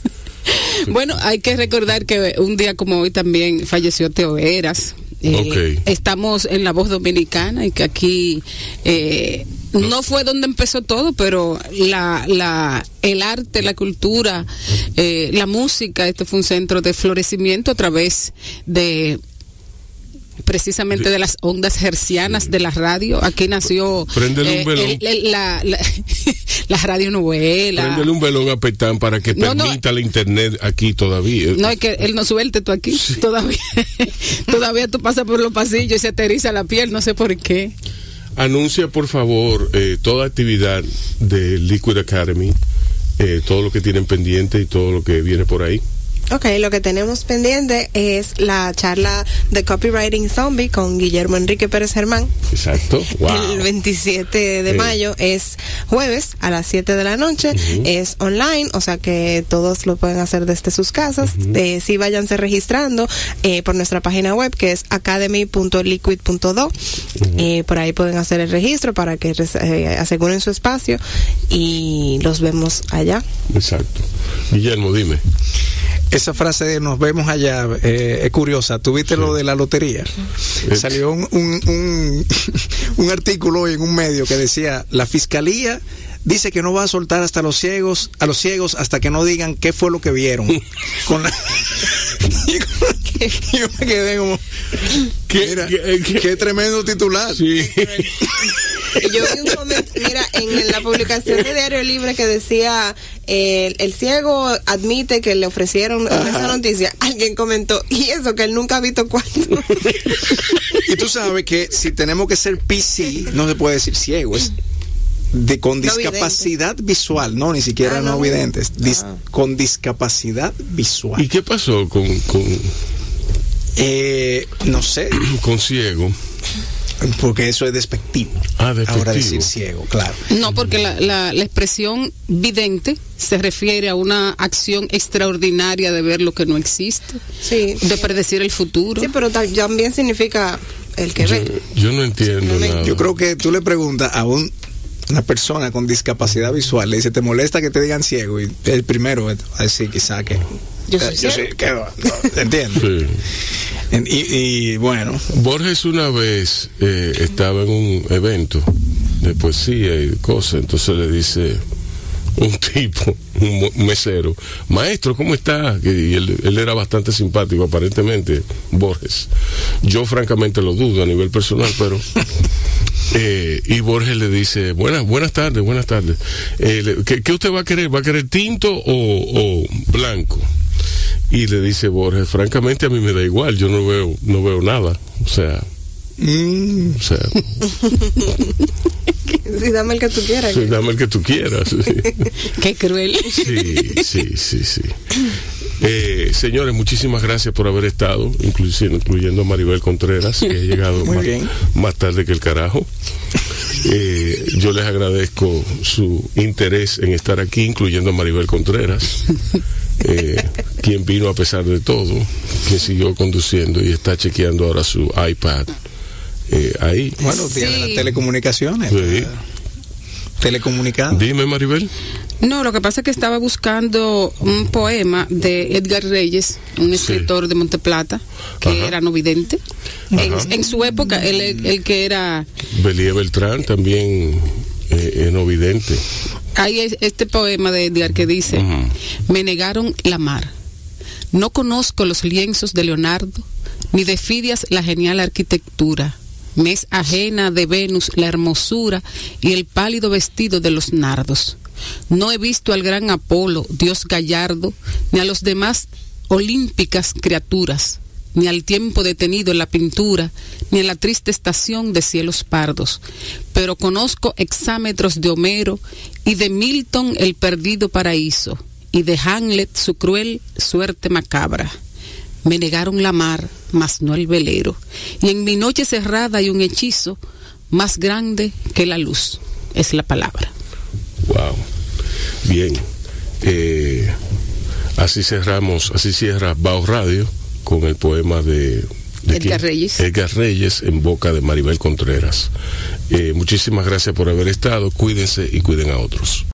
Bueno, hay que recordar que un día como hoy también falleció Teo Eras. Eh, Okay. Estamos en La Voz Dominicana y que aquí eh, no fue donde empezó todo, pero la, la, el arte, la cultura, eh, la música, esto fue un centro de florecimiento a través de precisamente de las ondas hercianas de la radio. Aquí nació Préndele un velón. el- el- la, la, la radionovela. Préndele un velón a Petán para que No, no. permita la internet aquí todavía. No, es que él no suelte tú aquí. Sí. Todavía todavía tú pasas por los pasillos y se te eriza la piel, no sé por qué. Anuncia, por favor, eh, toda actividad de Liquid Academy, eh, todo lo que tienen pendiente y todo lo que viene por ahí. Ok, lo que tenemos pendiente es la charla de Copywriting Zombie con Guillermo Enrique Pérez Germán. Exacto. Wow. El veintisiete de Sí. mayo es jueves a las siete de la noche. Ujú. Es online, o sea que todos lo pueden hacer desde sus casas. Ujú. Eh, sí, váyanse registrando eh, por nuestra página web que es academy punto liquid punto do. Eh, por ahí pueden hacer el registro para que res- eh, aseguren su espacio y los vemos allá. Exacto. Guillermo, dime. Esa frase de nos vemos allá eh, es curiosa. ¿Tuviste Sí. lo de la lotería? Eh. Salió un, un, un, un artículo hoy en un medio que decía, la fiscalía dice que no va a soltar hasta los ciegos, a los ciegos hasta que no digan qué fue lo que vieron. Con la... Yo me quedé como, ¿Qué- mira, qué- qué- qué tremendo titular. Sí. Yo vi un comentario, mira, en la publicación de Diario Libre que decía, eh, el ciego admite que le ofrecieron esa noticia. Alguien comentó, y eso, que él nunca ha visto cuánto. Y tú sabes que si tenemos que ser P C, no se puede decir ciego, es de con No discapacidad visual, no, ni siquiera Ah, no, no. videntes, dis- Ah. con discapacidad visual. ¿Y qué pasó con, con, Eh, no sé, con ciego? porque eso es despectivo. Ah, despectivo. Ahora decir ciego, claro. No, porque la, la, la expresión vidente se refiere a una acción extraordinaria de ver lo que no existe, Sí. de predecir el futuro. Sí, pero ta- también significa el que Yo, ve. yo no entiendo No me- nada. Yo creo que tú le preguntas a un, una persona con discapacidad visual, le dice, ¿te molesta que te digan ciego? Y el primero va a decir quizá que... Yo soy yo ciego. soy- que no, ¿entiendes? Sí. En- Y, y bueno, Borges una vez eh, estaba en un evento de poesía y cosas, entonces le dice un tipo, un mo- mesero, maestro, ¿cómo está? Y él, él era bastante simpático, aparentemente, Borges. Yo francamente lo dudo a nivel personal, pero... Eh, y Borges le dice, buenas, buenas tardes, buenas tardes. Eh, le- ¿qué, qué usted va a querer? ¿Va a querer tinto o, o blanco? Y le dice Borges, francamente a mí me da igual, yo no veo, no veo nada. O sea, mm, o sea, Sí, dame el que tú quieras. sí, dame el que tú quieras. Sí, Qué cruel. sí, sí, sí. sí. Eh, señores, muchísimas gracias por haber estado, incluyendo, incluyendo a Maribel Contreras, que ha llegado Muy más, bien. más tarde que el carajo. Eh, yo les agradezco su interés en estar aquí, incluyendo a Maribel Contreras, eh, quien vino a pesar de todo, que siguió conduciendo y está chequeando ahora su iPad eh, ahí. bueno, tiene Sí. las telecomunicaciones. Sí. pues, telecomunicado. Dime, Maribel. No, lo que pasa es que estaba buscando un poema de Edgar Reyes, un Sí. escritor de Monteplata, que Ajá. era no vidente. En, Ajá. en su época, él, el que era... Belía Beltrán, también eh, no vidente. Hay es- este poema de Edgar que dice, Ujú. me negaron la mar, No conozco los lienzos de Leonardo, ni de Fidias la genial arquitectura. Me es ajena de Venus la hermosura y el pálido vestido de los nardos. No he visto al gran Apolo, dios gallardo, ni a los demás olímpicas criaturas, ni al tiempo detenido en la pintura, ni en la triste estación de cielos pardos. Pero conozco hexámetros de Homero y de Milton el perdido paraíso, y de Hamlet su cruel suerte macabra. Me negaron la mar, mas no el velero, y en mi noche cerrada hay un hechizo más grande que la luz. Es la palabra. Wow. Bien. Eh, así cerramos, así cierra Bao Radio con el poema de, de Edgar ¿quién? Reyes. Edgar Reyes en boca de Maribel Contreras. Eh, muchísimas gracias por haber estado. Cuídense y cuiden a otros.